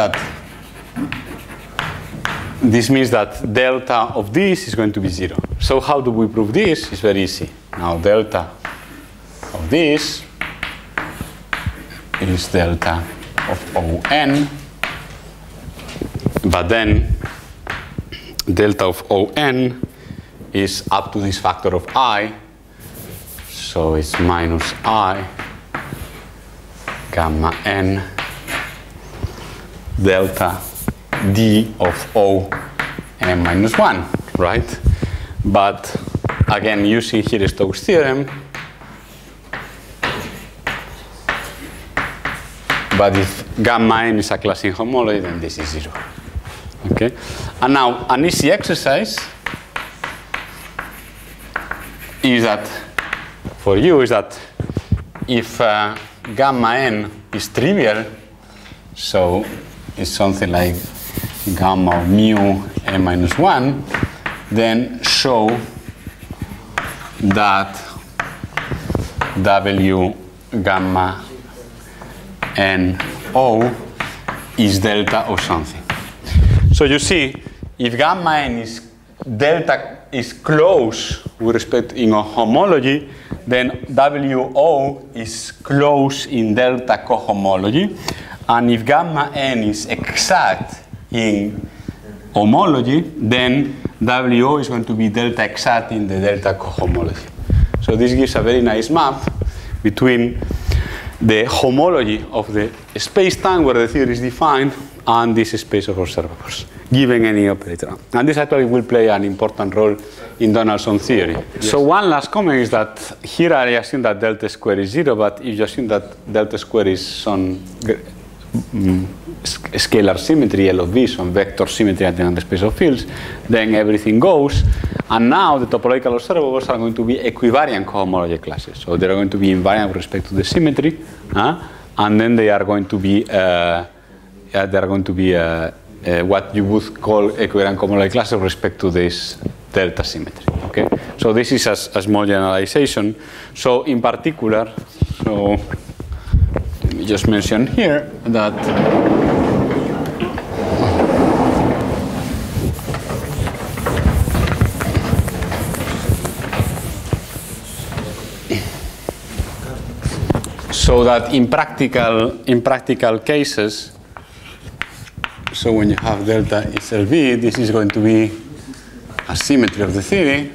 that delta of this is going to be 0. So how do we prove this? It's very easy. Now delta of this is delta of ON, but then delta of ON is up to this factor of I, so it's minus I gamma n delta d of O n minus 1, right? But again, using here Stokes' theorem, but if gamma n is a class in homology, then this is 0. Okay? And now, an easy exercise is that, for you, is that if gamma n is trivial, so it's something like gamma of mu n minus 1, then show that W gamma n O is delta of something. So you see, if gamma n is delta is close with respect in a homology, then WO is close in delta cohomology. And if gamma n is exact in homology, then WO is going to be delta exact in the delta cohomology. So this gives a very nice map between the homology of the space-time where the theory is defined and this space of observables, given any operator. And this actually will play an important role in Donaldson theory. Yes. So one last comment is that here I assume that delta square is 0, but if you assume that delta square is some scalar symmetry, L of V, some vector symmetry at the end of the space of fields, then everything goes. And now the topological observables are going to be equivariant cohomology classes. So they're going to be invariant with respect to the symmetry, and then they are going to be what you would call equivariant cohomology classes with respect to this delta symmetry. Okay, so this is a small generalization. So in particular, so let me just mention here that in practical cases, so when you have delta is LV, this is going to be a symmetry of the theory.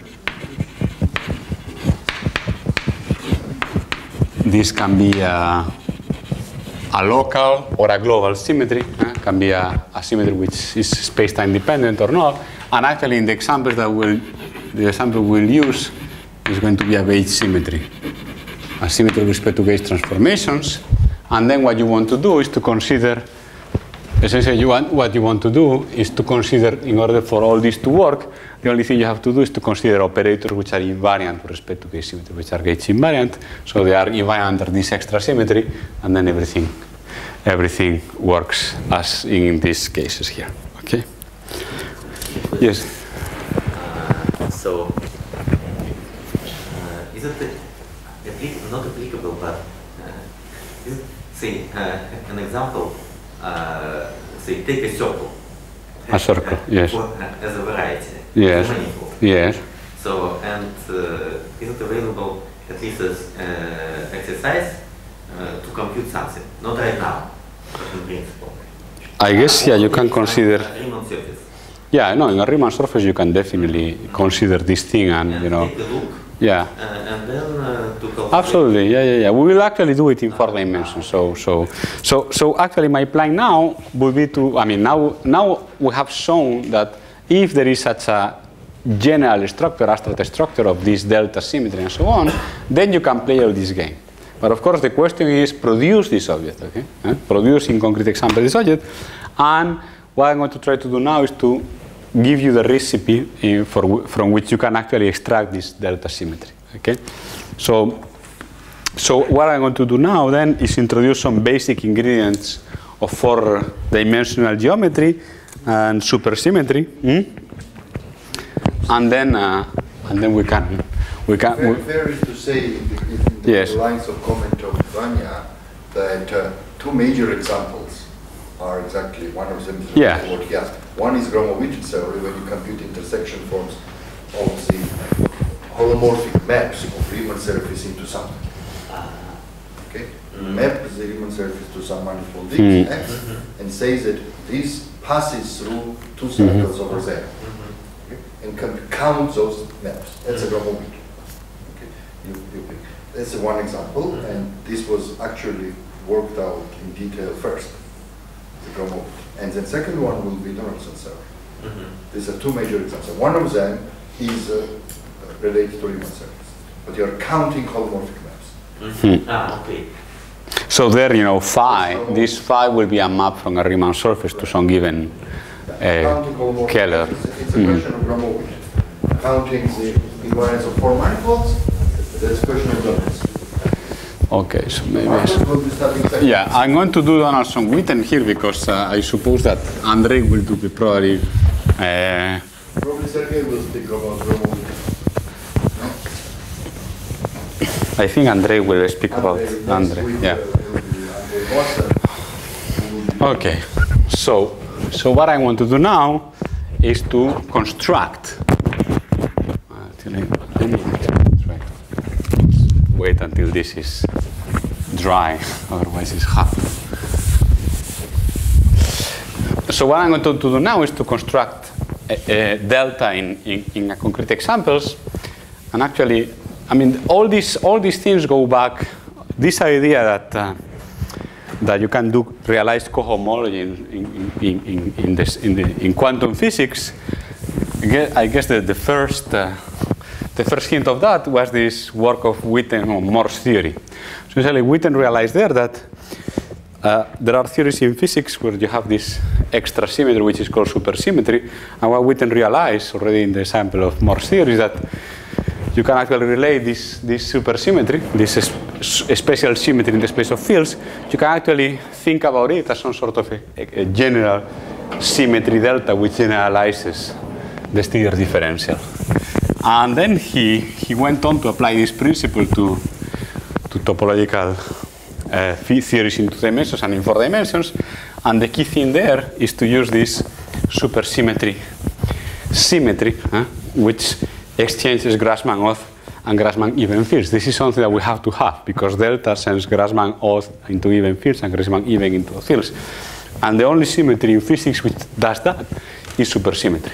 This can be a local or a global symmetry. Can be a symmetry which is space-time dependent or not. And actually, in the examples that the example we'll use is going to be a gauge symmetry, a symmetry with respect to gauge transformations. And then what you want to do is to consider essentially what you want to do is to consider, in order for all this to work, the only thing you have to do is to consider operators which are invariant with respect to gauge symmetry, which are gauge invariant. So they are invariant under this extra symmetry, and then everything works as in these cases here. Okay. Yes. So is it not applicable, but is it, say an example? Say take a circle. A circle, yes. As a variety. Yes. Manifold. Yes. So, and is it available at least as exercise to compute something? Not right now, but in principle. I guess, yeah, you can consider. Riemann surface. Yeah, no, in a Riemann surface you can definitely consider this thing, and you know. Take a look. Yeah. And then to calculate. Absolutely, yeah. We will actually do it in 4 dimensions. So actually, my plan now would be to. I mean, now we have shown that if there is such a general structure, abstract structure of this delta symmetry and so on, then you can play all this game. But of course, the question is produce this object, okay? Produce in concrete example this object, and what I'm going to try to do now is to give you the recipe from which you can actually extract this delta symmetry, okay? So what I'm going to do now then is introduce some basic ingredients of 4-dimensional geometry and supersymmetry, and then we can. Fair is to say, in the Yes. lines of comment of Vanya, that 2 major examples are exactly one of them. Is Yeah. what he asked. One is Gromov-Witten theory, when you compute intersection forms of the holomorphic maps of Riemann surface into something. Okay, map the Riemann surface to some manifold X, and says that this passes through 2 circles over there, okay? And can count those maps. That's a Gromov-Witten. Okay, that's one example, and this was actually worked out in detail first. The Gromov-Witten. And the second one will be Donaldson theory. These are 2 major examples. One of them is related to Riemann surface, but you are counting holomorphic maps. Okay. So there, you know, phi, this phi will be a map from a Riemann surface to some given Counting holomorphic Keller. maps, it's a question of Gromov-Witten. Counting the invariance of 4 manifolds, that's a question of Donaldson. Okay, so maybe. Will be starting second. Yeah, I'm going to do Donaldson-Witten here because I suppose that Andrei will do it probably. Probably Sergei will speak about Gromov-Witten. I think Andrei will speak about Andrei. Yeah. Okay. So what I want to do now is to construct. Wait until this is dry, otherwise it's hot. So what I'm going to do now is to construct a delta in a concrete examples, and actually, I mean, all these things go back. This idea that you can do realized cohomology in quantum physics. I guess that the first hint of that was this work of Witten on Morse theory. So essentially, Witten realized there that there are theories in physics where you have this extra symmetry, which is called supersymmetry. And what Witten realized already in the example of Morse theory is that you can actually relate this supersymmetry, this special symmetry in the space of fields. You can actually think about it as some sort of a general symmetry delta which generalizes the Stier differential. And then he went on to apply this principle to topological theories in 2 dimensions and in 4 dimensions. And the key thing there is to use this supersymmetry symmetry, which exchanges Grassmann-Odd and Grassmann-even fields. This is something that we have to have because delta sends Grassmann-Odd into even fields and Grassmann-even into fields. And the only symmetry in physics which does that is supersymmetry.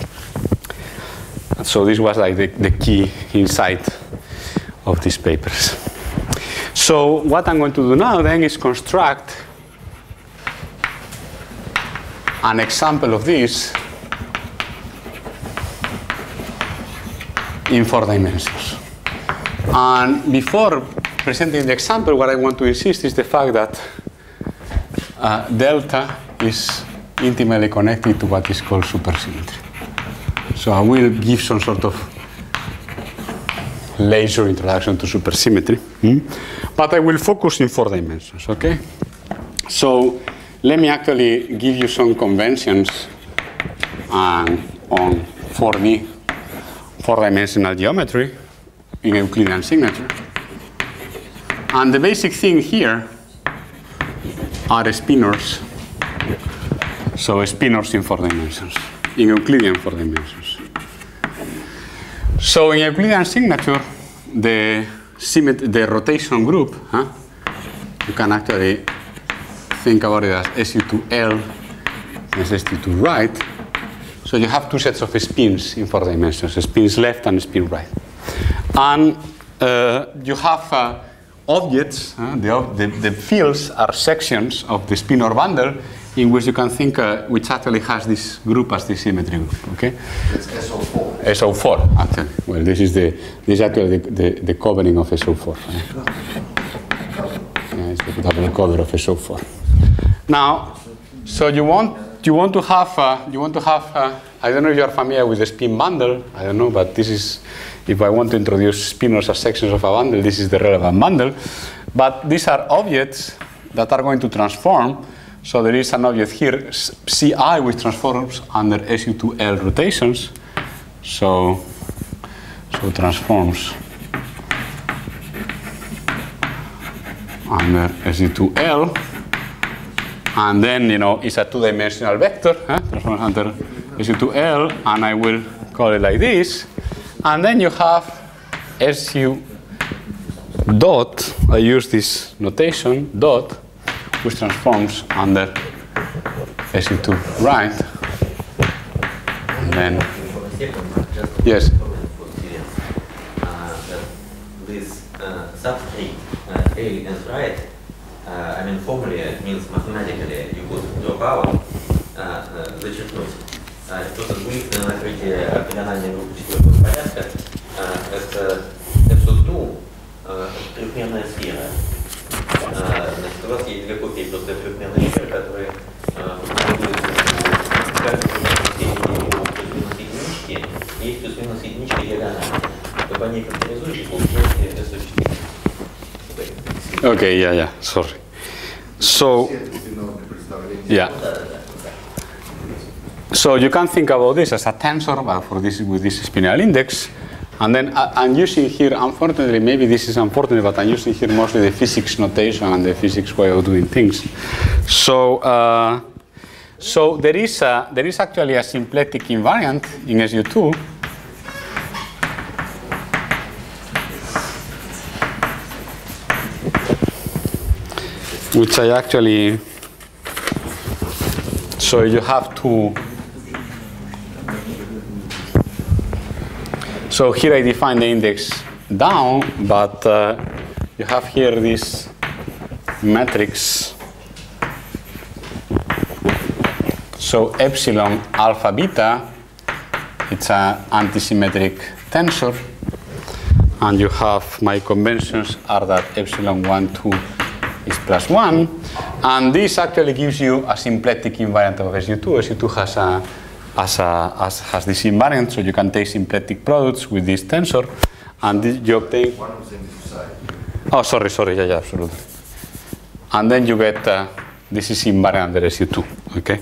So this was like the key insight of these papers. So what I'm going to do now then is construct an example of this in 4 dimensions. And before presenting the example, what I want to insist is the fact that delta is intimately connected to what is called supersymmetry. So I will give some sort of laser introduction to supersymmetry, but I will focus in 4 dimensions, okay? So let me actually give you some conventions on 4D, 4-dimensional geometry in Euclidean signature. And the basic thing here are spinors. So spinors in 4 dimensions, in Euclidean 4 dimensions. So in Euclidean signature, the rotation group, you can actually think about it as SU2L and SU2 right. So you have 2 sets of spins in 4 dimensions, spins left and spin right. And you have objects, the fields are sections of the spinor bundle in which you can think, which actually has this group as the symmetry group, okay? It's SO4. SO4, actually. Well, this is actually the covering of SO4. Yeah, it's the double cover of SO4. Now, so you want to have, I don't know if you are familiar with the spin bundle, I don't know, but this is, if I want to introduce spinors as sections of a bundle, this is the relevant bundle. But these are objects that are going to transform. So there is an object here, Ci, which transforms under SU2L rotations. So transforms under SU2L. And then, it's a 2-dimensional vector, transforms under SU2L, and I will call it like this. And then you have SU dot, I use this notation, dot, which transforms under SU2 right. And then, yes. This substrate A and right, I mean formally it means mathematically you could drop out зачеркнуть. Просто двоичное накрытие ортогональной группы 4-го порядка это SO2 трехмерная сфера. Значит, у вас есть 2 копии просто трехмерной сферы, которые единички, есть плюс-минус единичка диагональная. То по ней факторизуете, получаете SO4. Okay, yeah, sorry. So, yeah. So you can think about this as a tensor, but for this with this spinel index. And then I'm using here, unfortunately, maybe this is unfortunate, but I'm using here mostly the physics notation and the physics way of doing things. So, so there is actually a symplectic invariant in SU2. Which I actually, so you have to, so here I define the index down, but you have here this matrix. So epsilon alpha beta, it's an antisymmetric tensor, and you have, my conventions are that epsilon 1, 2 is +1, and this actually gives you a symplectic invariant of SU2. SU2 has this invariant, so you can take symplectic products with this tensor, and this you obtain. One of them is side. Oh, sorry, yeah, absolutely. And then you get this is invariant under SU2. Okay.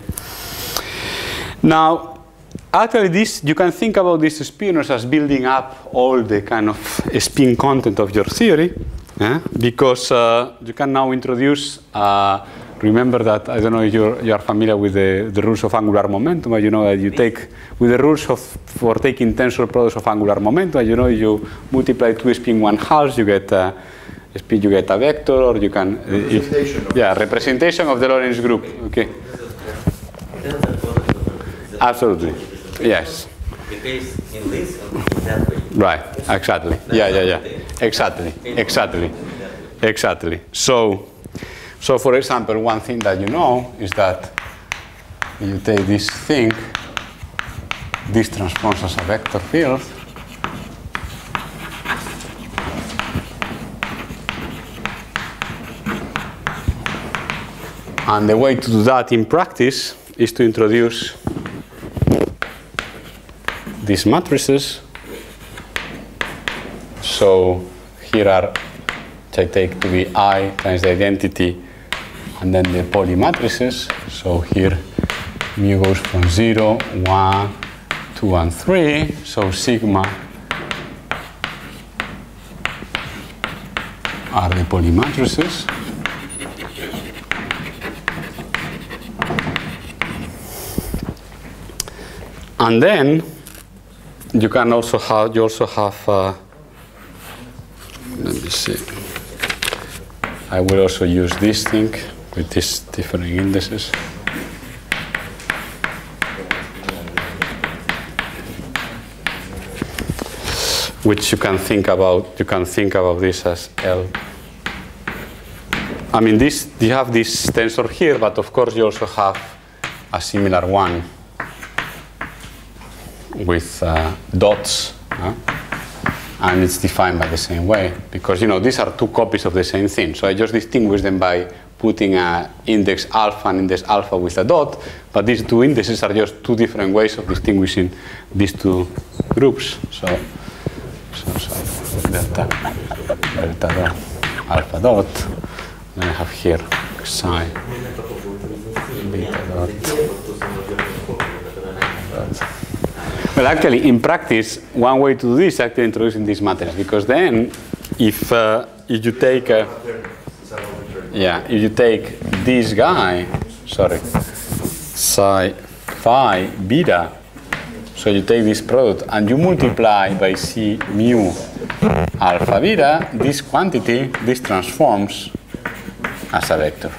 Now, actually, this you can think about these spinors as building up all the kind of spin content of your theory. Because you can now introduce, remember that, I don't know if you are familiar with the rules of angular momentum, but you know that you take, with the rules for taking tensor products of angular momentum, you know, you multiply 2 spin 1/2, you get a spin, you get a vector, or you can, representation of the Lorentz group, okay. Absolutely, yes. The case in this and in that way. Right, exactly. Yeah. Exactly. So for example, one thing that you know is that you take this thing, this transforms as a vector field. And the way to do that in practice is to introduce these matrices. So here are, which I take to be I times the identity, and then the poly matrices. So here mu goes from 0, 1, 2, and 3. So sigma are the poly matrices. And then you can also have, let me see. I will also use this thing with these different indices. Which you can think about this as L. I mean, you have this tensor here, but of course you also have a similar one with dots, and it's defined by the same way, because these are two copies of the same thing. So I just distinguish them by putting an index alpha and index alpha with a dot, but these two indices are just two different ways of distinguishing these two groups. So delta dot, alpha dot, then I have here psi beta dot. Well, actually, in practice, one way to do this is actually introducing this matrix, because then, if you take if you take this guy, psi phi beta, so you take this product and you multiply by C mu alpha beta, this quantity, this transforms as a vector.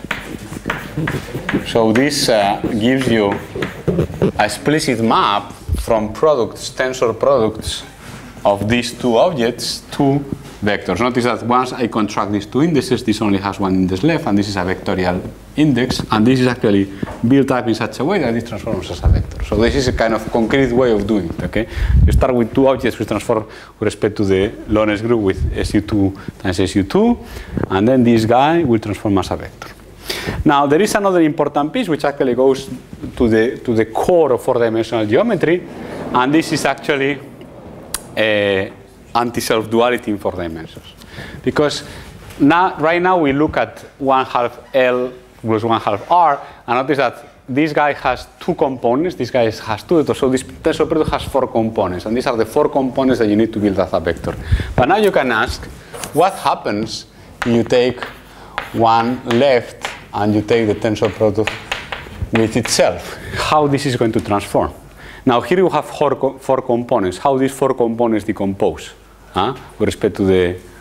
So this gives you a explicit map from products, tensor products of these two objects to vectors. Notice that once I contract these two indices, this only has one index left, and this is a vectorial index, and this is actually built up in such a way that it transforms as a vector. So this is a kind of concrete way of doing it, okay? You start with two objects which transform with respect to the lowest group with SU2 times SU2, and then this guy will transform as a vector. Now, there is another important piece which actually goes to the core of four-dimensional geometry, and this is actually anti-self-duality in 4 dimensions. Because right now we look at 1/2 L plus 1/2 R, and notice that this guy has two components, this guy has two vectors, so this tensor product has 4 components, and these are the 4 components that you need to build as a vector. But now you can ask, what happens if you take one left and you take the tensor product with itself? How this is going to transform? Now here you have 4 components. How these 4 components decompose with respect to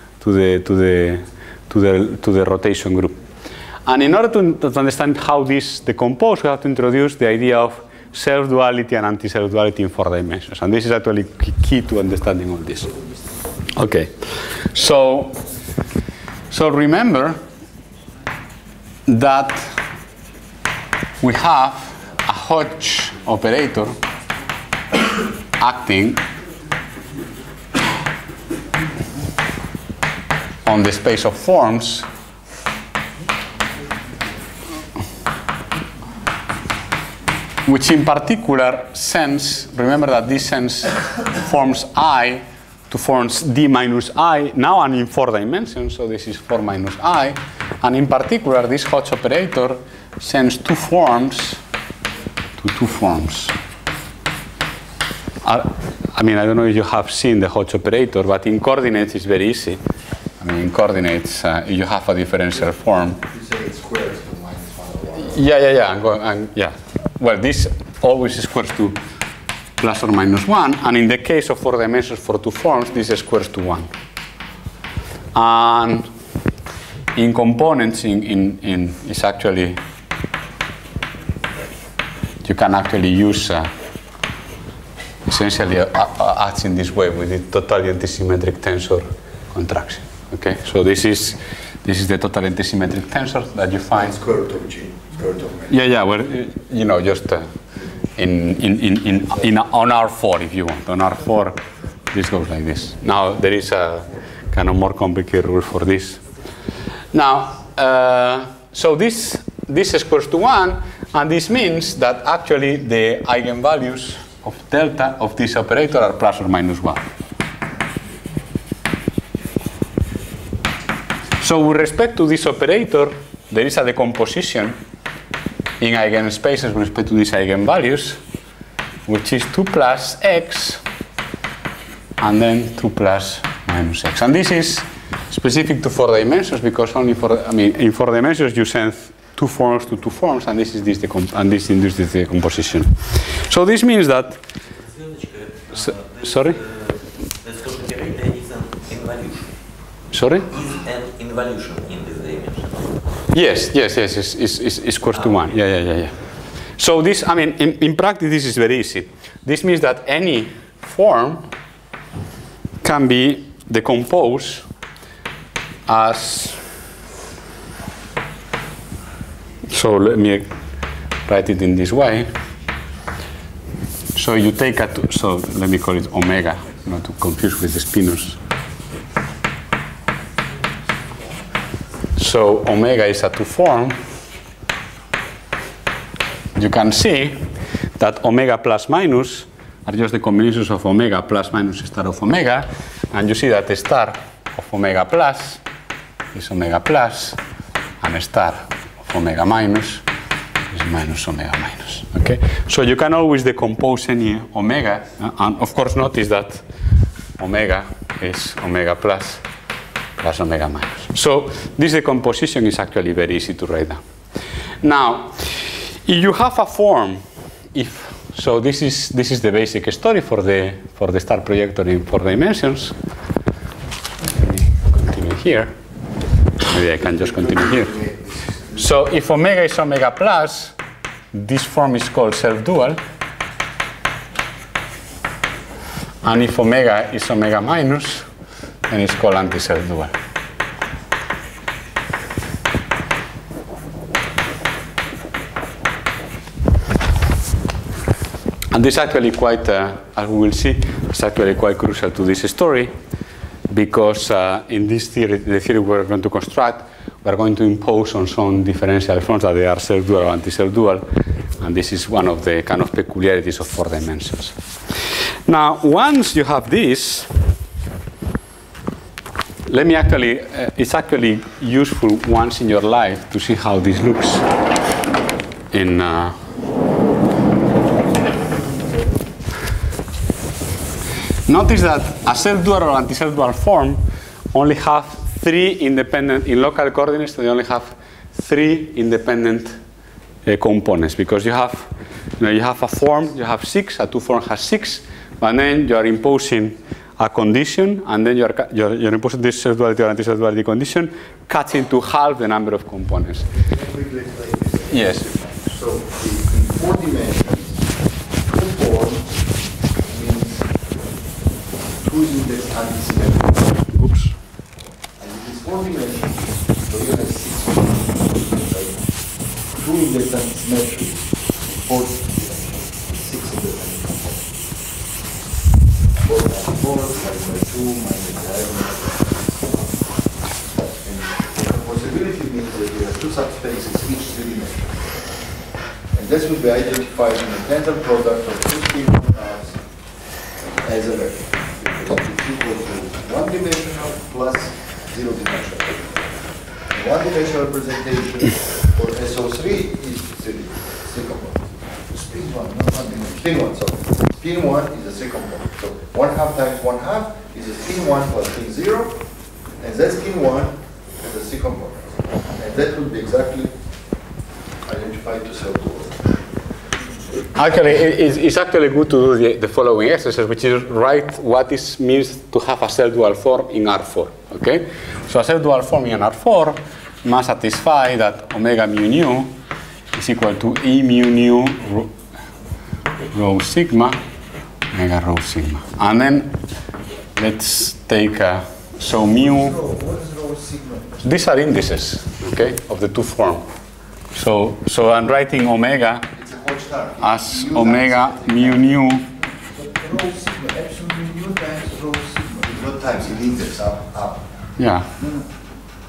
the rotation group. And in order to understand how this decompose, we have to introduce the idea of self-duality and anti-self-duality in 4 dimensions. And this is actually key to understanding all this. Okay, so remember that we have a Hodge operator acting on the space of forms which in particular sends, remember that this sends forms I to forms D minus I, now and in 4 dimensions, so this is 4 minus I, and in particular this Hodge operator sends 2 forms to 2 forms. I mean, I don't know if you have seen the Hodge operator, but in coordinates it's very easy. I mean, in coordinates, you have a differential form. You say it squares to -1 or 1. Yeah. Well, this always squares to plus or minus 1, and in the case of 4 dimensions for 2 forms, this squares to 1. And in components, it's actually, you can actually use essentially acts in this way with the totally antisymmetric tensor contraction. Okay, so this is the totally antisymmetric tensor that you find. Square root of G. Square root of Yeah. Well, just on R4 if you want. On R4, this goes like this. Now there is a kind of more complicated rule for this. Now, so this this squares to 1, and this means that actually the eigenvalues of delta of this operator are plus or minus 1. So with respect to this operator, there is a decomposition in eigenspaces with respect to these eigenvalues, which is 2 plus x and then 2 plus minus x. And this is specific to 4 dimensions because only in 4 dimensions you send 2 forms to 2 forms, and this is this induces this decomposition. So this means that. Sorry? This operator is an involution. Sorry? Is an involution in this dimension. Yes, it's equals to 1. Yeah. So this, in practice, this is very easy. This means that any form can be decomposed as. So let me write it in this way. So you take so let me call it omega, not to confuse with the spinors. So omega is a 2 form. You can see that omega plus minus are just the combinations of omega plus minus star of omega, and you see that the star of omega plus is omega plus, and a star of omega minus is minus omega minus. Okay, so you can always decompose any omega, and of course notice that omega is omega plus omega minus. So this decomposition is actually very easy to write down. Now, if you have a form, so this is the basic story for the star projector in 4 dimensions. Let me continue here. Maybe I can just continue here. So if omega is omega plus, this form is called self-dual. And if omega is omega minus, then it's called anti-self-dual. And this is actually quite, as we will see, it's actually quite crucial to this story, because in this theory, the theory we're going to construct, we're going to impose on some differential forms that they are self-dual or anti-self-dual, and this is one of the kind of peculiarities of 4 dimensions. Now, once you have this, let me actually, it's actually useful once in your life to see how this looks in notice that a self-dual or anti-self-dual form only have 3 independent, in local coordinates, they only have 3 independent components, because you have a form, you have 6, a 2 form has 6, but then you are imposing a condition, and then you're imposing this self-duality or anti-self-duality condition, cuts into half the number of components. Yes. So in 4 dimensions, 2 forms means 2 index anti-symmetric. Oops. And in this 4 dimensions, so you have 6 forms, right? 2 index anti-symmetric, 4 6 index anti-components. 4 minus 4, divided by 2, minus 11. And the possibility means that we have 2 subspaces, each 3 dimensions. And this would be identified in the tensor product of 2 spin halves as a vector. Because it's equal to 1-dimensional plus 0-dimensional. The 1-dimensional representation for SO3 is 3 components. Spin 1, not 1-dimensional. Spin 1, sorry. Spin 1 is a 3 component. So 1/2 times 1/2 is a spin 1 plus spin 0, and that spin 1 has a 3 components. And that will be exactly identified to self-dual. Actually, it's actually good to do the following exercise, which is write what it means to have a self-dual form in R4. Okay? So a self-dual form in R4 must satisfy that omega mu nu is equal to E mu nu rho sigma, omega rho sigma. And then let's take, so mu. What is rho sigma? These are indices, okay, of the 2 form. So I'm writing omega as omega mu nu. Rho sigma, epsilon mu nu times rho sigma. It's not times, it index up. Yeah. You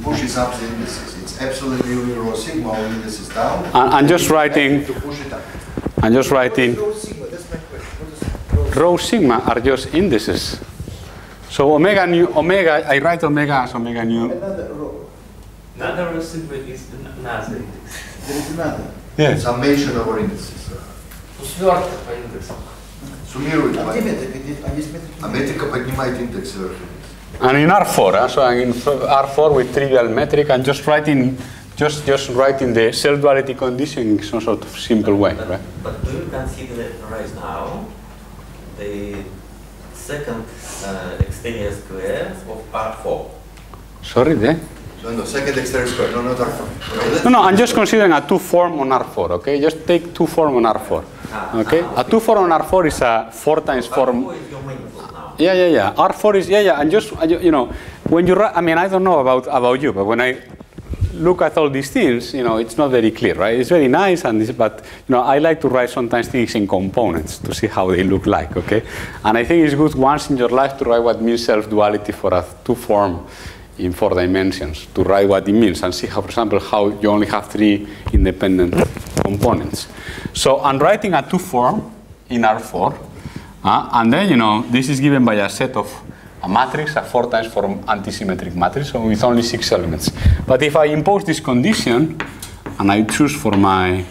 pushes up the indices. It's absolutely rho sigma, all indices down. I'm just writing. To push it up. I'm just writing. Rho sigma, that's my question. What is Rho sigma are just indices. So omega nu, omega, I write omega as omega nu. another rho? Another sigma is another index. There is another. Yes. Summation over indices. Свёрток по индексам. Суммирует. Аметрика поднимает индекс вверх. And in R4, so I'm in R4 with trivial metric, I'm just writing, just writing the self duality condition in some sort of simple way, right? But do you consider right now the second exterior square of R4? Sorry, there. No, second exterior square, no, not R4. No, I'm just considering a 2 form on R4, okay? Just take 2 form on R4, okay? A 2 form on R4 is a 4 times 4. R4 is your manifold now. Yeah. R4 is, and just, you know, when you write, I mean, I don't know about you, but when I look at all these things, you know, it's not very clear, right? It's very nice, but, you know, I like to write sometimes things in components to see how they look like, okay? And I think it's good once in your life to write what means self-duality for a 2 form in 4 dimensions, to write what it means and see how, for example, how you only have 3 independent components. So I'm writing a 2 form in R4, and then, you know, this is given by a set of a matrix, a 4 times 4 antisymmetric matrix, so with only 6 elements. But if I impose this condition, and I choose for my,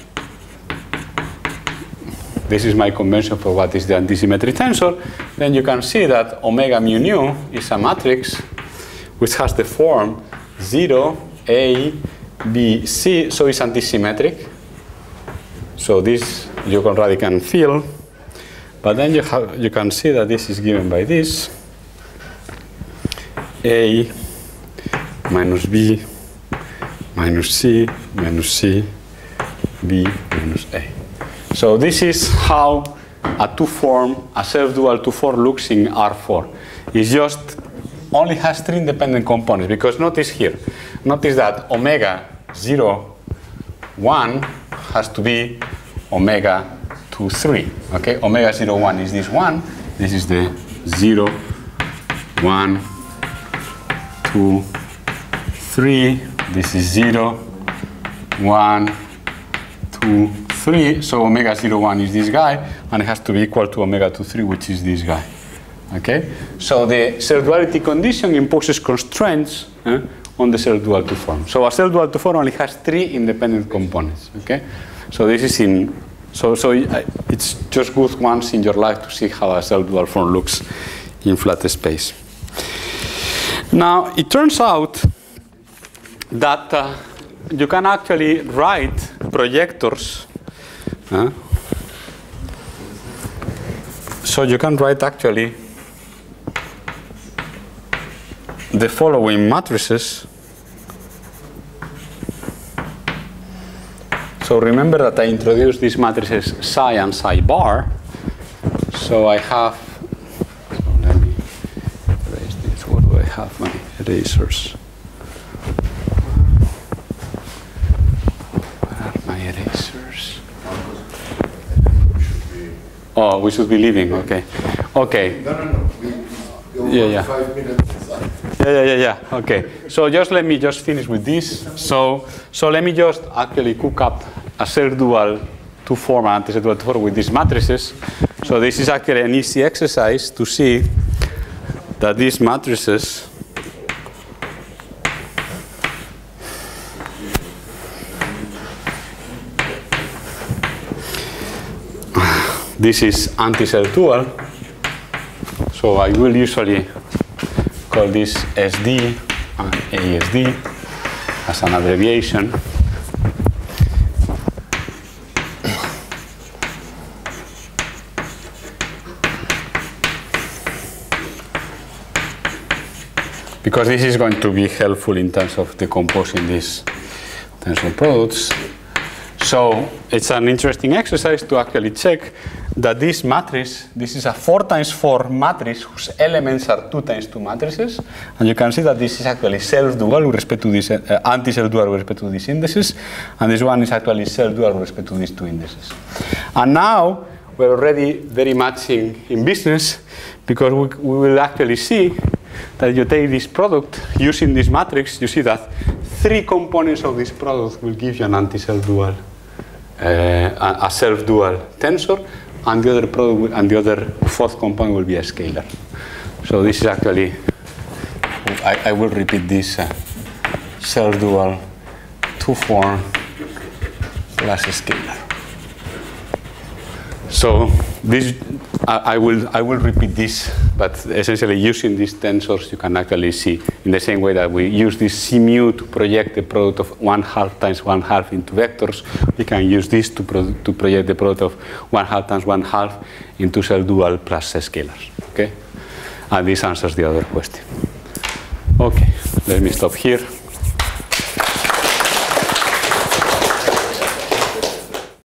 this is my convention for what is the antisymmetric tensor, then you can see that omega mu nu is a matrix which has the form 0, A, B, C, so it's antisymmetric. So this you already can feel, but then you can see that this is given by this, A minus B minus C, B minus A. So this is how a 2 form, a self-dual 2-4 looks in R4. It's just only has 3 independent components, because notice here, notice that omega 0, 1 has to be omega 2, 3. Okay, omega 0, 1 is this 1. This is the 0, 1, 2, 3. This is 0, 1, 2, 3. So omega 0, 1 is this guy, and it has to be equal to omega 2, 3, which is this guy. Okay, so the self-duality condition imposes constraints on the self-dual 2 form. So a self-dual 2 form only has 3 independent components. Okay, so this is in, so it's just good once in your life to see how a self-dual form looks in flat space. Now it turns out that you can actually write projectors. So you can write actually the following matrices. So remember that I introduced these matrices psi and psi bar. So I have, so let me erase this. Where do I have my erasers? Where are my erasers? Oh, we should be leaving, okay. Okay. No. We Yeah. 5 minutes. Yeah. Okay. So let me finish with this. So let me just actually cook up a self-dual 2 form and anti-self-dual 2 form with these matrices. So this is actually an easy exercise to see that these matrices this is anti-self-dual. So I will usually call this SD and ASD as an abbreviation. Because this is going to be helpful in terms of decomposing these tensor products. So it's an interesting exercise to actually check that this matrix, this is a 4 times 4 matrix whose elements are 2 times 2 matrices. And you can see that this is actually self-dual with respect to this, anti-self-dual with respect to these indices. And this one is actually self-dual with respect to these 2 indices. And now we're already very much in business, because we will actually see that you take this product using this matrix, you see that 3 components of this product will give you an anti-self-dual, a self-dual tensor, and the other product will, and the other 4th component will be a scalar. So this is actually, I will repeat this, self-dual 2 form plus scalar. So this, I will repeat this, but essentially using these tensors, you can actually see in the same way that we use this C mu to project the product of 1/2 times 1/2 into vectors. We can use this to project the product of 1/2 times 1/2 into self-dual plus scalars. Okay, and this answers the other question. Okay, let me stop here.